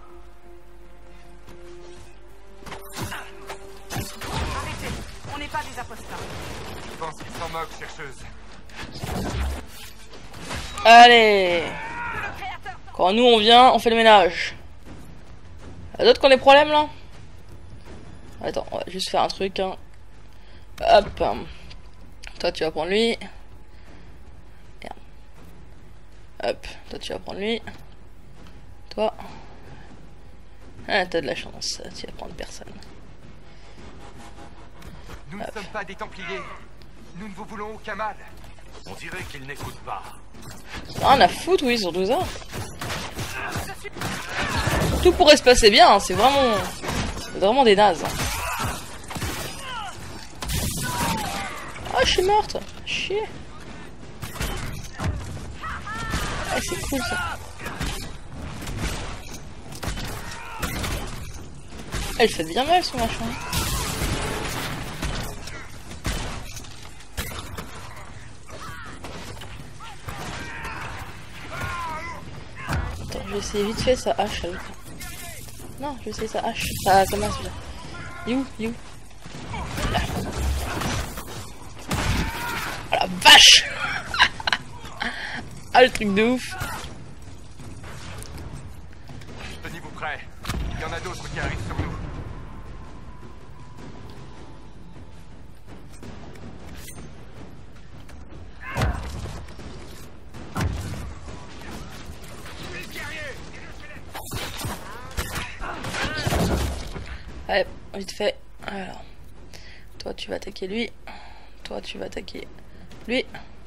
Arrêtez, on n'est pas des apostats. Je pense qu'ils s'en moquent, chercheuse. Allez. Quand nous on vient, on fait le ménage. Y'a d'autres qui ont des problèmes là? Attends, on va juste faire un truc. Hein. Hop. Toi tu vas prendre lui. Merde. Hop, toi tu vas prendre lui. Toi. Ah, t'as de la chance, tu vas prendre personne. Nous ne sommes pas des Templiers. Nous ne vous voulons aucun mal. On dirait qu'ils n'écoutent pas. Rien à foutre, oui, surtout ça. Tout pourrait se passer bien, hein, c'est vraiment des nazes. Ah, je suis morte. Chier. Ah, c'est cool ça. Elle fait bien mal son machin. Attends, je vais essayer vite fait sa hache avec. Non, je vais essayer sa hache. Ah, ça marche là. You. Là. Oh la vache. Ah, le truc de ouf. Tenez-vous prêts. Il y en a d'autres qui arrivent sur nous. Allez, vite fait. Alors, toi tu vas attaquer lui. Toi tu vas attaquer lui.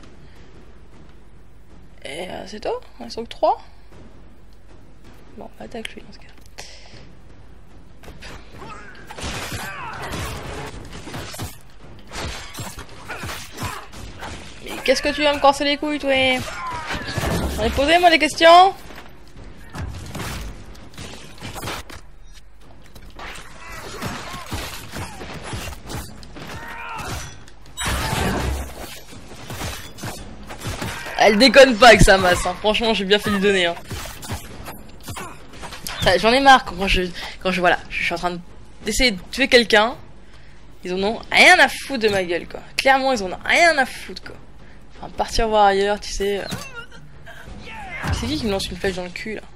Et c'est toi? Ils sont que 3. Bon, attaque lui dans ce cas. Mais qu'est-ce que tu vas me casser les couilles, toi? J'en ai posé moi des questions. Elle déconne pas avec sa masse, hein. Franchement j'ai bien fait lui donner. Hein. J'en ai marre quand je suis en train d'essayer de tuer quelqu'un. Ils en ont rien à foutre de ma gueule quoi. Clairement ils en ont rien à foutre quoi. Enfin, partir voir ailleurs, tu sais. C'est qui me lance une flèche dans le cul là?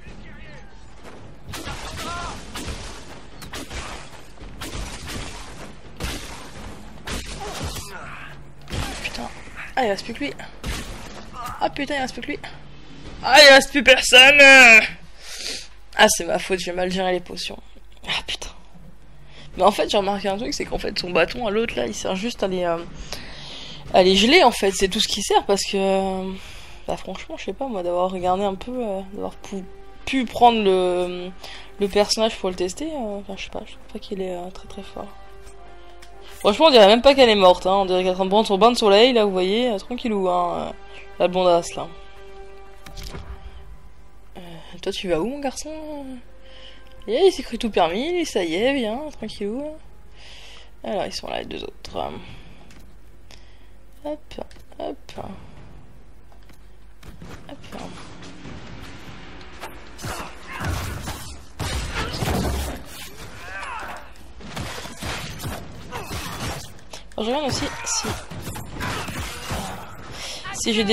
Putain. Ah il reste plus que lui. Ah putain il reste plus que lui. Ah il reste plus personne. Ah c'est ma faute, j'ai mal géré les potions. Ah putain. Mais en fait j'ai remarqué un truc, c'est qu'en fait son bâton à l'autre là il sert juste à les geler en fait. C'est tout ce qui sert parce que bah franchement je sais pas moi d'avoir regardé un peu, d'avoir pu prendre le personnage pour le tester. Enfin je sais pas, je trouve pas qu'il est très très fort. Franchement on dirait même pas qu'elle est morte, hein. On dirait qu'elle est en train de prendre son bain de soleil là vous voyez, tranquillou hein. La blondasse là. Toi tu vas où mon garçon? Il s'est cru tout permis, ça y est, viens, tranquillou. Alors ils sont là les deux autres. Hop, hop. Hop. Alors, je regarde aussi si j'ai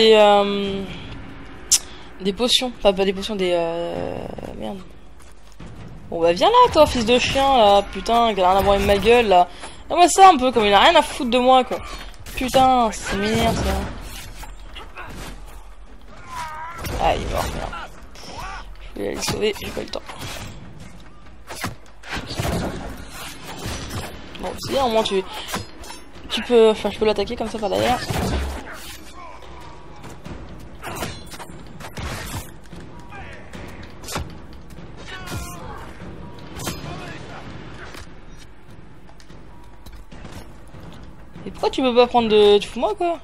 des potions, enfin pas des potions, des merde. Bon bah viens là toi fils de chien là, putain, qui a rien à voir avec ma gueule là. Ah, moi ça un peu comme il a rien à foutre de moi quoi. Putain, ça m'énerve ça. Ah il est mort, merde. Je vais aller le sauver, j'ai pas eu le temps. Bon c'est bien, au moins tu peux, enfin je peux l'attaquer comme ça par derrière. Et pourquoi tu peux pas prendre de... Tu fous moi quoi?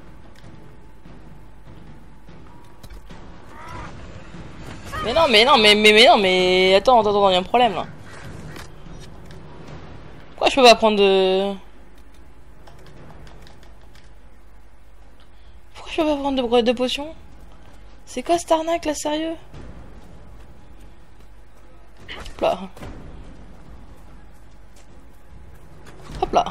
Mais non, mais attends, il y a un problème là. Pourquoi je peux pas prendre de... Pourquoi je peux pas prendre de potions? C'est quoi cette arnaque là, sérieux? Hop là. Hop là.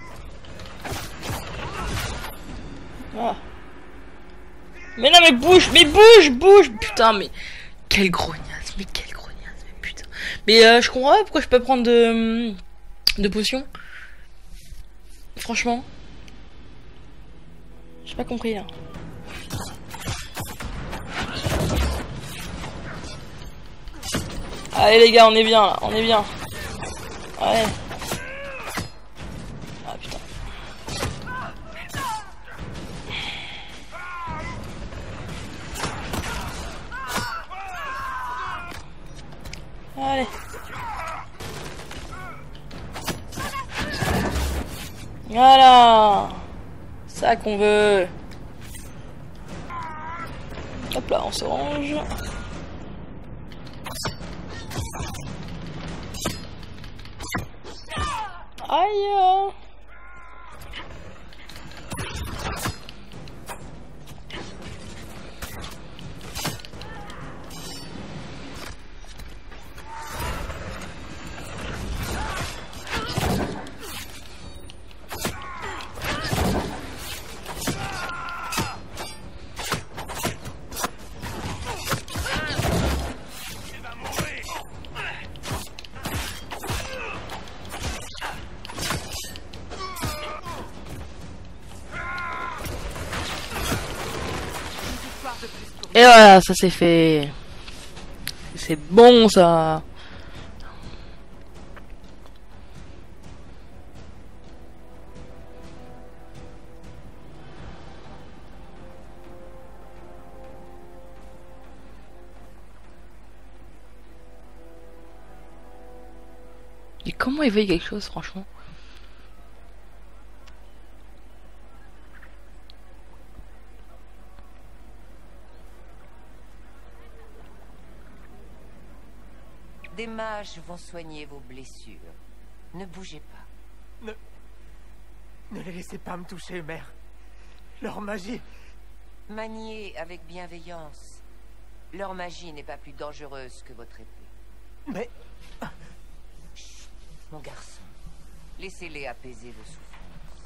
Ah. Mais non mais bouge, putain mais quelle grognasse, mais putain. Mais je comprends pas pourquoi je peux pas prendre de potions. Franchement. J'ai pas compris là. Allez les gars, on est bien là, on est bien. Ouais. Ah putain. Allez. Voilà. Ça qu'on veut. Hop là, lance orange. Aïe. Et voilà, ça c'est fait. C'est bon ça. Et comment éveiller quelque chose, franchement? Des mages vont soigner vos blessures. Ne bougez pas. Ne les laissez pas me toucher, mère. Leur magie... Maniez avec bienveillance. Leur magie n'est pas plus dangereuse que votre épée. Mais... Chut, mon garçon. Laissez-les apaiser vos souffrances.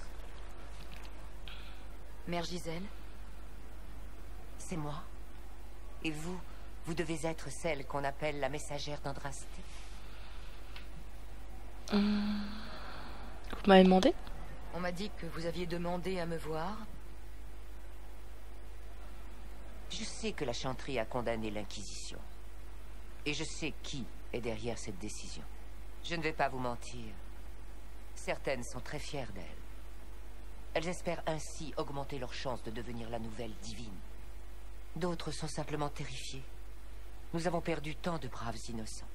Mère Giselle? C'est moi. Et vous, vous devez être celle qu'on appelle la messagère d'Andrasté. Vous m'avez demandé? On m'a dit que vous aviez demandé à me voir. Je sais que la chanterie a condamné l'Inquisition. Et je sais qui est derrière cette décision. Je ne vais pas vous mentir. Certaines sont très fières d'elles. Elles espèrent ainsi augmenter leurs chances de devenir la nouvelle divine. D'autres sont simplement terrifiées. Nous avons perdu tant de braves innocents.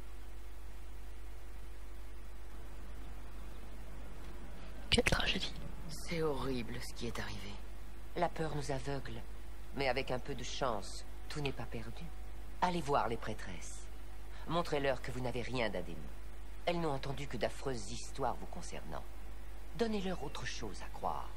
Quelle tragédie. C'est horrible ce qui est arrivé. La peur nous aveugle. Mais avec un peu de chance, tout n'est pas perdu. Allez voir les prêtresses. Montrez-leur que vous n'avez rien d'indéniable. Elles n'ont entendu que d'affreuses histoires vous concernant. Donnez-leur autre chose à croire.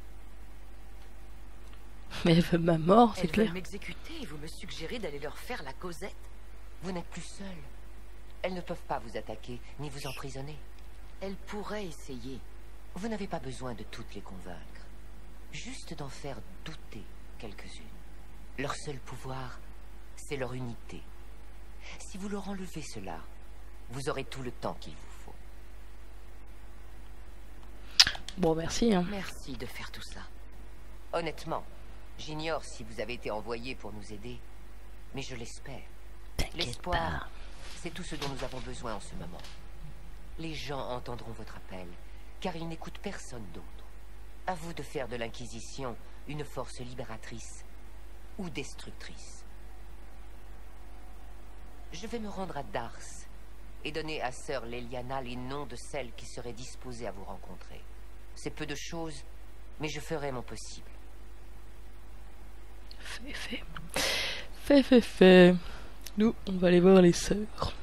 Mais elle veut ma mort, c'est clair. Elles veulent m'exécuter et vous me suggérez d'aller leur faire la causette? Vous n'êtes plus seul. Elles ne peuvent pas vous attaquer, ni vous emprisonner. Elles pourraient essayer. Vous n'avez pas besoin de toutes les convaincre. Juste d'en faire douter quelques-unes. Leur seul pouvoir, c'est leur unité. Si vous leur enlevez cela, vous aurez tout le temps qu'il vous faut. Bon, merci. Hein. Merci de faire tout ça. Honnêtement, j'ignore si vous avez été envoyé pour nous aider, mais je l'espère. L'espoir, c'est tout ce dont nous avons besoin en ce moment. Les gens entendront votre appel, car ils n'écoutent personne d'autre. À vous de faire de l'Inquisition une force libératrice ou destructrice. Je vais me rendre à Dars et donner à Sœur Leliana les noms de celles qui seraient disposées à vous rencontrer. C'est peu de choses, mais je ferai mon possible. Fait. Nous, on va aller voir les sœurs.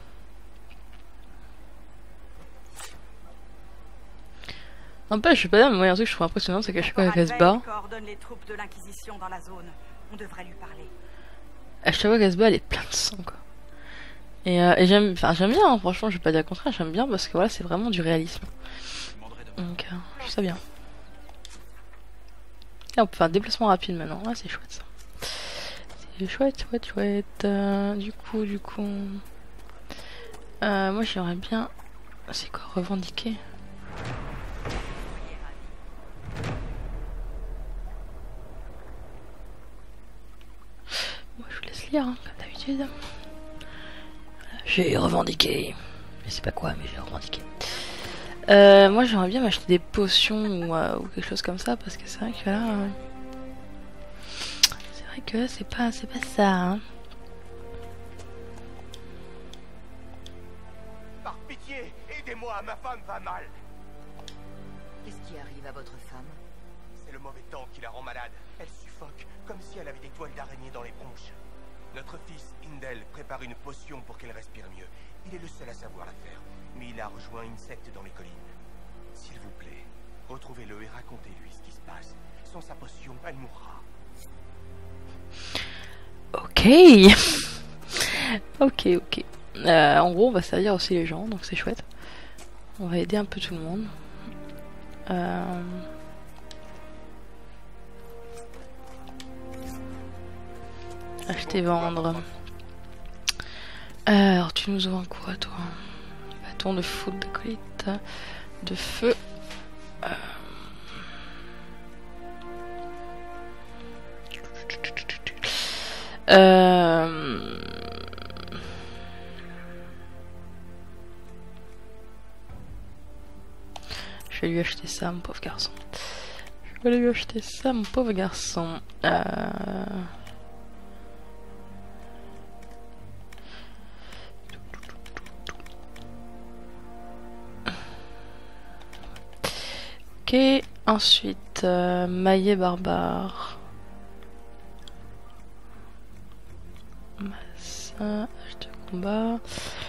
En fait, je sais pas dire, mais moi, il y a un truc que je trouve impressionnant, c'est qu'à chaque fois qu'elle se bat, coordonne les troupes de l'Inquisition dans la zone. On devrait lui parler. à chaque fois qu'elle se bat, elle est pleine de sang, quoi. Et j'aime bien, hein, franchement, je vais pas dire le contraire, j'aime bien parce que voilà, c'est vraiment du réalisme. Donc, je trouve ça bien. Et on peut faire un déplacement rapide maintenant, là, c'est chouette ça. C'est chouette. Du coup. Moi, j'aimerais bien. C'est quoi, revendiquer? Moi, je vous laisse lire, hein, comme d'habitude. J'ai revendiqué. Je sais pas quoi, mais j'ai revendiqué. Moi, j'aimerais bien m'acheter des potions ou quelque chose comme ça, parce que c'est vrai que là... c'est vrai que c'est pas ça, hein. Par pitié, aidez-moi, ma femme va mal. Qu'est-ce qui arrive à votre femme? C'est le mauvais temps qui la rend malade. Elle suffoque, comme si elle avait des toiles d'araignée dans les bronches. Notre fils, Indel, prépare une potion pour qu'elle respire mieux. Il est le seul à savoir la faire, mais il a rejoint une secte dans les collines. S'il vous plaît, retrouvez-le et racontez-lui ce qui se passe. Sans sa potion, elle mourra. Ok. Ok. En gros, on va servir aussi les gens, donc c'est chouette. On va aider un peu tout le monde. Acheter, vendre. Alors, tu nous vends quoi, toi? Bâton de foot, d'acolyte, de feu. Je vais lui acheter ça, mon pauvre garçon. Je vais lui acheter ça, mon pauvre garçon. Ok, ensuite, maillet barbare. Massa, âge de combat.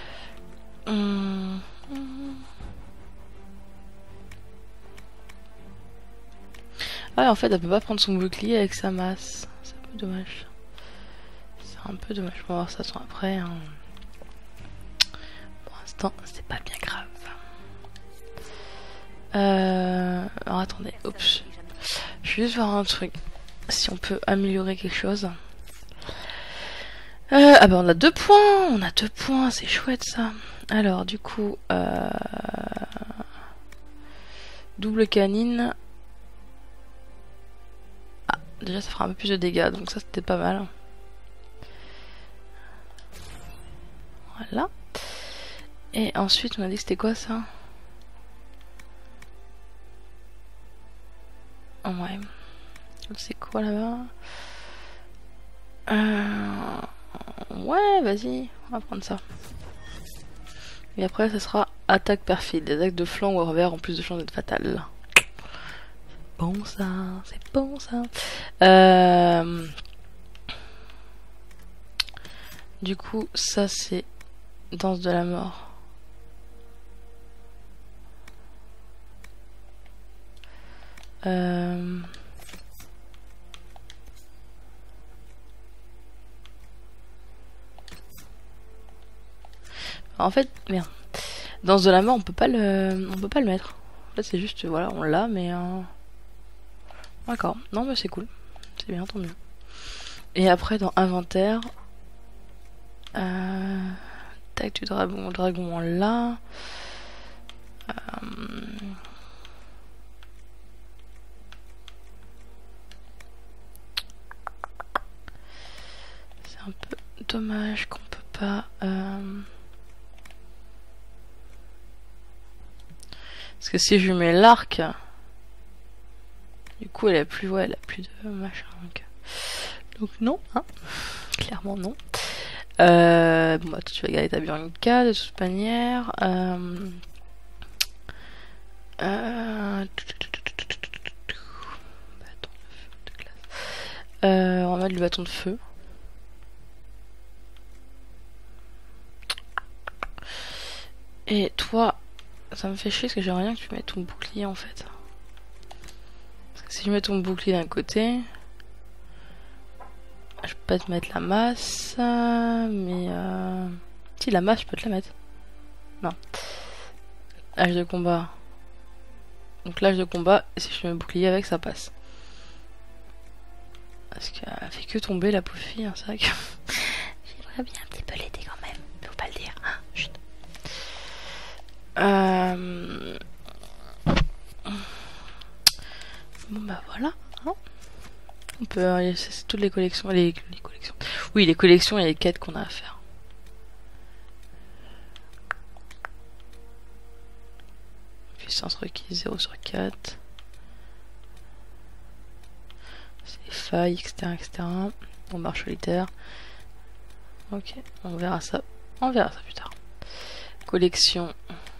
Ah, en fait, elle peut pas prendre son bouclier avec sa masse. C'est un peu dommage. C'est un peu dommage. On va voir ça après. Hein. Pour l'instant, c'est pas bien grave. Alors attendez, oups. Je vais juste voir un truc. Si on peut améliorer quelque chose. Ah bah on a 2 points. On a 2 points, c'est chouette ça. Alors du coup, double canine. Ah, déjà ça fera un peu plus de dégâts, donc ça c'était pas mal. Voilà. Et ensuite on a dit que c'était quoi ça? Ouais. C'est quoi là-bas? Ouais, vas-y, on va prendre ça. Et après, ça sera attaque perfide, des attaques de flanc ou revers en plus de chance d'être fatales. Bon ça, c'est bon ça. Du coup, ça c'est danse de la mort. En fait, merde. Danse de la mort, on peut pas le mettre. En fait, c'est juste, voilà, on l'a, mais d'accord. Non, mais c'est cool. C'est bien, tant mieux. Et après, dans inventaire, tac du dragon, on l'a. C'est un peu dommage qu'on peut pas. Parce que si je mets l'arc, du coup elle a plus, ouais, elle a plus de machin. Donc non, hein. Clairement non. Bon bah tu vas garder ta Bianca de toute manière. On va mettre le bâton de feu. Et toi, ça me fait chier parce que j'aimerais bien que tu mettes ton bouclier en fait. Parce que si je mets ton bouclier d'un côté, je peux pas te mettre la masse, mais si la masse je peux te la mettre. Non. Âge de combat. Donc l'âge de combat, si je mets le bouclier avec, ça passe. Parce qu'elle fait que tomber la pauvre fille, hein, c'est vrai que j'aimerais bien un petit peu l'aider quand même. Faut pas le dire, hein. Chut. Bon bah voilà, hein. On peut, c'est toutes les collections, les collections. Oui, les collections et les quêtes qu'on a à faire. Puissance requise 0/4. C'est failles, etc., etc. On marche solitaire. Ok, on verra ça. On verra ça plus tard. Collection.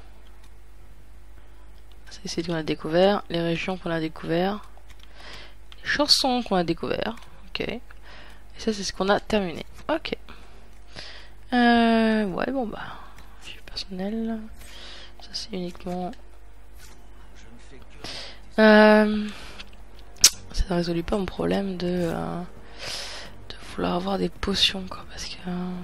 C'est ce qu'on a découvert. Les régions qu'on a découvert. Les chansons qu'on a découvert. Ok. Et Et ça, c'est ce qu'on a terminé. Ok. Ouais, bon bah. Fiche personnelle. Ça, c'est uniquement. Ça ne résout pas mon problème de vouloir avoir des potions, quoi. Parce que.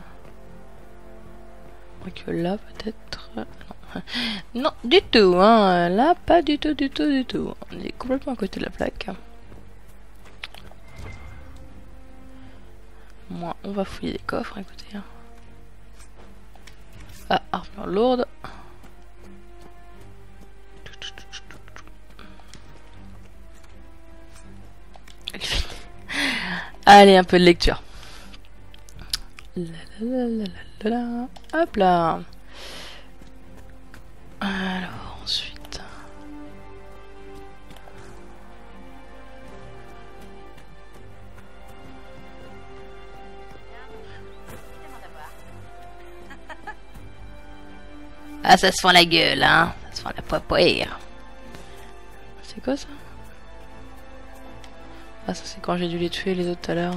Que là, peut-être. Non, du tout, hein. Là, pas du tout, du tout, du tout. On est complètement à côté de la plaque. Moi, on va fouiller les coffres, écoutez. Hein. Ah, armure lourde. Allez, un peu de lecture. Hop là. Alors, ensuite. Ah, ça se fend la gueule, hein. Ça se fend la popoire. C'est quoi ça? Ah, ça c'est quand j'ai dû les tuer les autres tout à l'heure.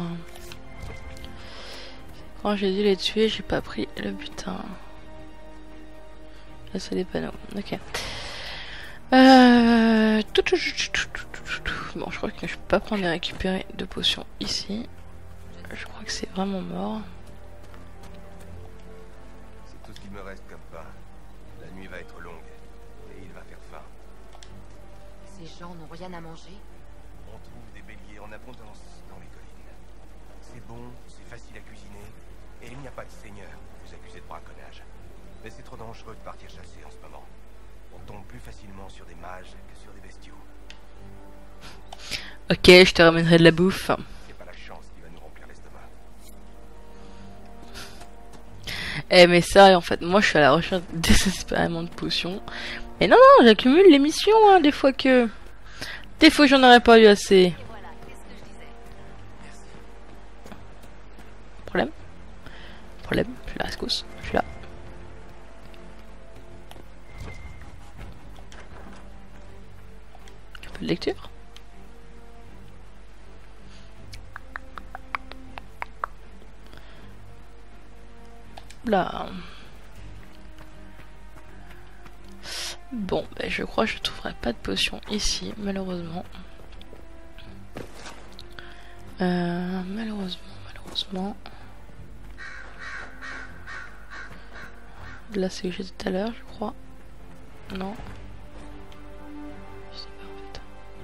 Quand j'ai dû les tuer, j'ai pas pris le butin. Là, c'est des panneaux. Ok. Bon, je crois que je peux pas prendre et récupérer de potions ici. Je crois que c'est vraiment mort. C'est tout ce qui me reste comme pain. La nuit va être longue et il va faire faim. Ces gens n'ont rien à manger? On trouve des béliers en abondance dans les collines. C'est bon, c'est facile à cuisiner, et il n'y a pas de seigneur pour vous accuser de braconnage. Mais c'est trop dangereux de partir chasser en ce moment. On tombe plus facilement sur des mages que sur des bestiaux. Ok, je te ramènerai de la bouffe. C'est pas la chance qui va nous remplir l'estomac. Eh mais ça, en fait, moi je suis à la recherche désespérément de potions. Mais non, non, j'accumule les missions, hein, des fois que j'en aurais pas eu assez. Problème, je suis là, rescousse, je suis là. Un peu de lecture. Là. Bon, ben je crois que je trouverai pas de potion ici, malheureusement. Malheureusement. Là, c'est que j'ai tout à l'heure, je crois. Non. Je sais pas en fait.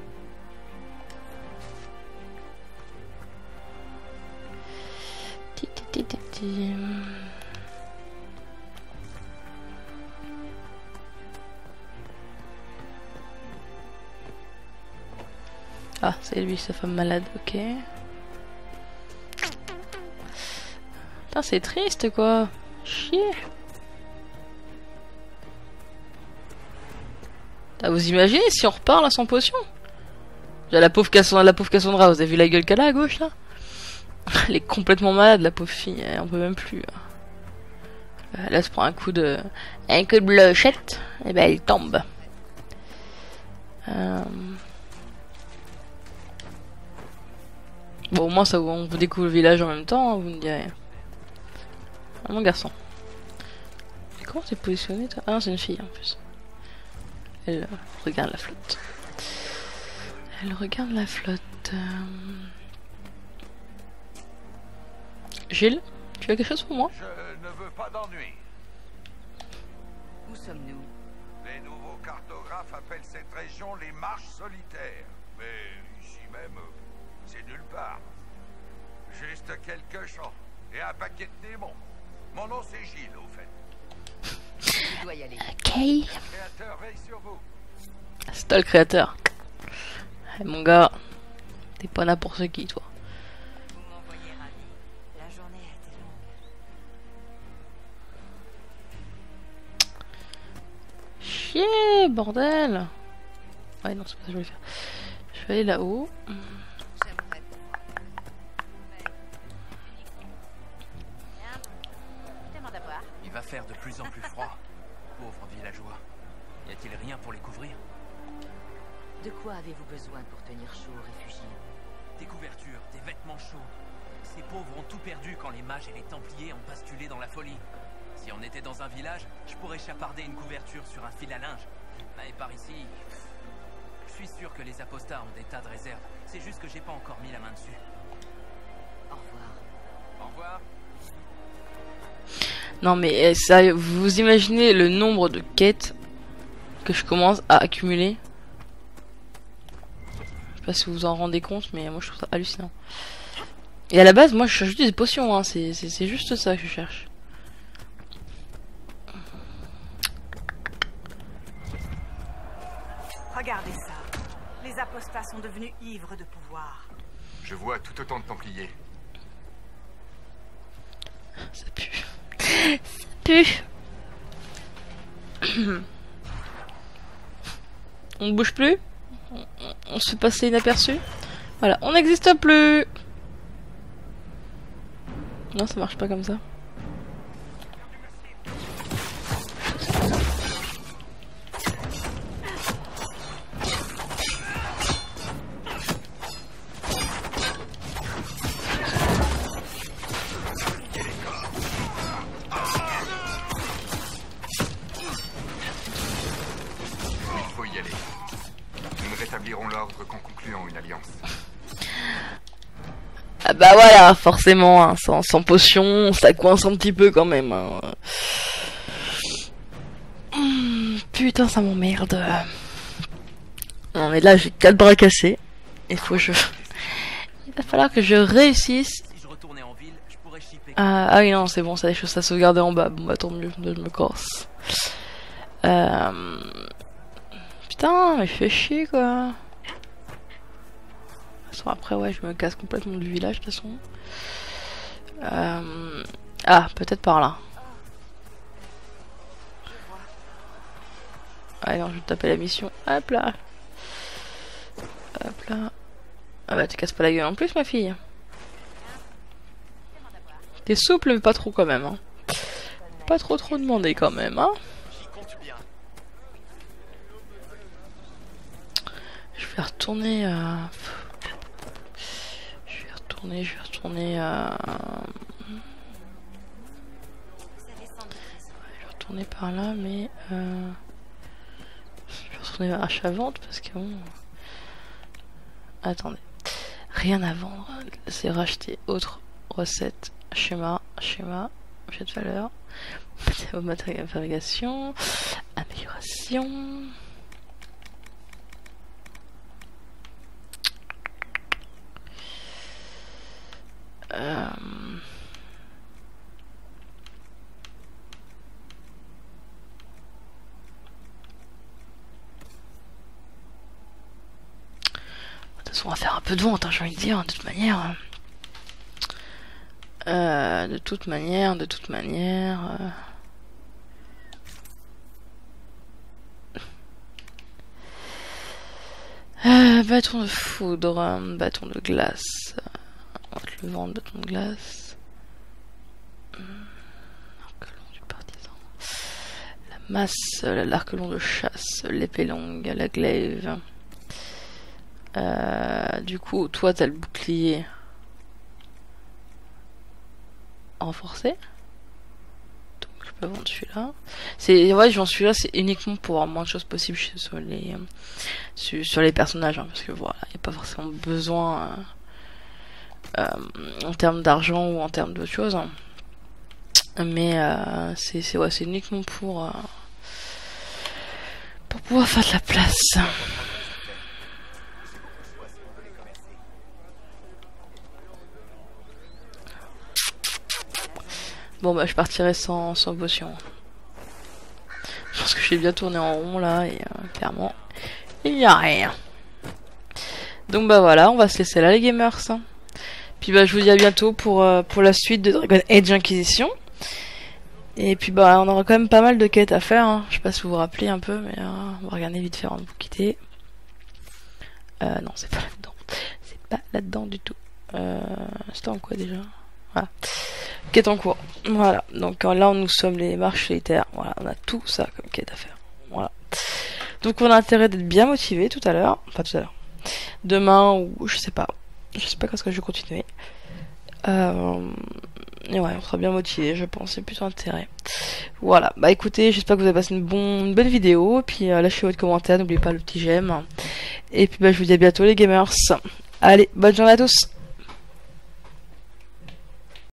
Ah, c'est lui, sa femme malade, ok. Putain, c'est triste quoi. Chier. Ah, vous imaginez si on repart là sans potion? La pauvre Cassandra, vous avez vu la gueule qu'elle a à gauche là? Elle est complètement malade, la pauvre fille, elle en peut même plus. Là, elle se prend un coup de blochette, et ben elle tombe. Bon, au moins ça, on vous découvre le village en même temps, hein, vous me direz. Ah, mon garçon. Comment t'es positionné toi? Ah non, c'est une fille en plus. Elle regarde la flotte. Elle regarde la flotte. Gilles, tu as quelque chose pour moi? Je ne veux pas d'ennui. Où sommes-nous? Les nouveaux cartographes appellent cette région les marches solitaires. Mais ici même, c'est nulle part. Juste quelques champs et un paquet de démons. Mon nom c'est Gilles, au fait. Je dois y aller. Ok. Le créateur veille sur vous. C'est toi le créateur. Hey, mon gars, t'es pas n'importe qui, toi. Vous m'envoyez ravi. La journée a été longue. Chier, bordel. Ouais, non, c'est pas ça que je voulais faire. Je vais aller là-haut. Il va faire de plus en plus froid. Pauvres villageois. Y a-t-il rien pour les couvrir? De quoi avez-vous besoin pour tenir chaud, réfugiés? Des couvertures, des vêtements chauds. Ces pauvres ont tout perdu quand les mages et les templiers ont basculé dans la folie. Si on était dans un village, je pourrais chaparder une couverture sur un fil à linge. Mais par ici, je suis sûr que les apostats ont des tas de réserves. C'est juste que j'ai pas encore mis la main dessus. Au revoir. Au revoir. Non mais sérieux, vous imaginez le nombre de quêtes que je commence à accumuler? Je sais pas si vous vous en rendez compte, mais moi je trouve ça hallucinant. Et à la base, moi je cherche juste des potions, hein. C'est juste ça que je cherche. Regardez ça. Les apostats sont devenus ivres de pouvoir. Je vois tout autant de Templiers. Ça pue. Ça pue. On ne bouge plus. On se fait passer inaperçu. Voilà, on n'existe plus. Non, ça marche pas comme ça. L'ordre qu'en concluant une alliance. Ah bah voilà, forcément, hein, sans potion, ça coince un petit peu quand même. Hein. Putain, ça m'emmerde. Non mais là, j'ai 4 bras cassés. Il va falloir que je réussisse. Ah oui, non, c'est bon, ça a des choses à sauvegarder en bas. Bon bah tant mieux, je me corse. Putain, mais fais chier quoi. Après ouais, je me casse complètement du village de toute façon. Ah, peut-être par là. Allez, non, je vais taper la mission. Hop là. Hop là. Ah bah tu casses pas la gueule en plus ma fille. T'es souple mais pas trop quand même. Hein. Pas trop demandé quand même. Hein. Je vais retourner je vais retourner par là, mais je vais retourner à Chavante parce que bon... Attendez, rien à vendre, c'est racheter autre recette, schéma, objet de valeur, matériel de fabrication, amélioration. De toute façon, on va faire un peu de vente, hein, j'ai envie de dire, de toute manière. De toute manière. Bâton de foudre, bâton de glace. On va te le vendre, bâton de glace. L'arc-long du partisan. La masse, l'arc-long de chasse, l'épée longue, la glaive. Du coup, toi t'as le bouclier renforcé. Donc je peux vendre celui-là. C'est ouais, j'en suis là, c'est uniquement pour avoir moins de choses possibles sur les personnages, hein, parce que voilà, il n'y a pas forcément besoin en termes d'argent ou en termes d'autres choses. Hein. Mais c'est uniquement pour pouvoir faire de la place. Bon bah je partirai sans potion. Je pense que j'ai bien tourné en rond là et clairement il n'y a rien. Donc bah voilà, on va se laisser là les gamers. Puis bah je vous dis à bientôt pour la suite de Dragon Age Inquisition. Et puis bah on aura quand même pas mal de quêtes à faire. Hein. Je sais pas si vous vous rappelez un peu, mais on va regarder vite fait avant de vous quitter. Non c'est pas là-dedans. C'est pas là-dedans du tout. C'était en quoi déjà? Voilà. Quête en cours. Voilà. Donc là nous sommes les marches solitaires. Voilà, on a tout ça comme quête à faire. Voilà. Donc on a intérêt d'être bien motivé tout à l'heure. Enfin tout à l'heure. Demain ou je sais pas. Je sais pas quand est-ce que je vais continuer. Et ouais, on sera bien motivé, je pense, c'est plutôt intérêt. Voilà, bah écoutez, j'espère que vous avez passé une bonne vidéo, et puis lâchez votre commentaire, n'oubliez pas le petit j'aime. Et puis bah je vous dis à bientôt les gamers. Allez, bonne journée à tous.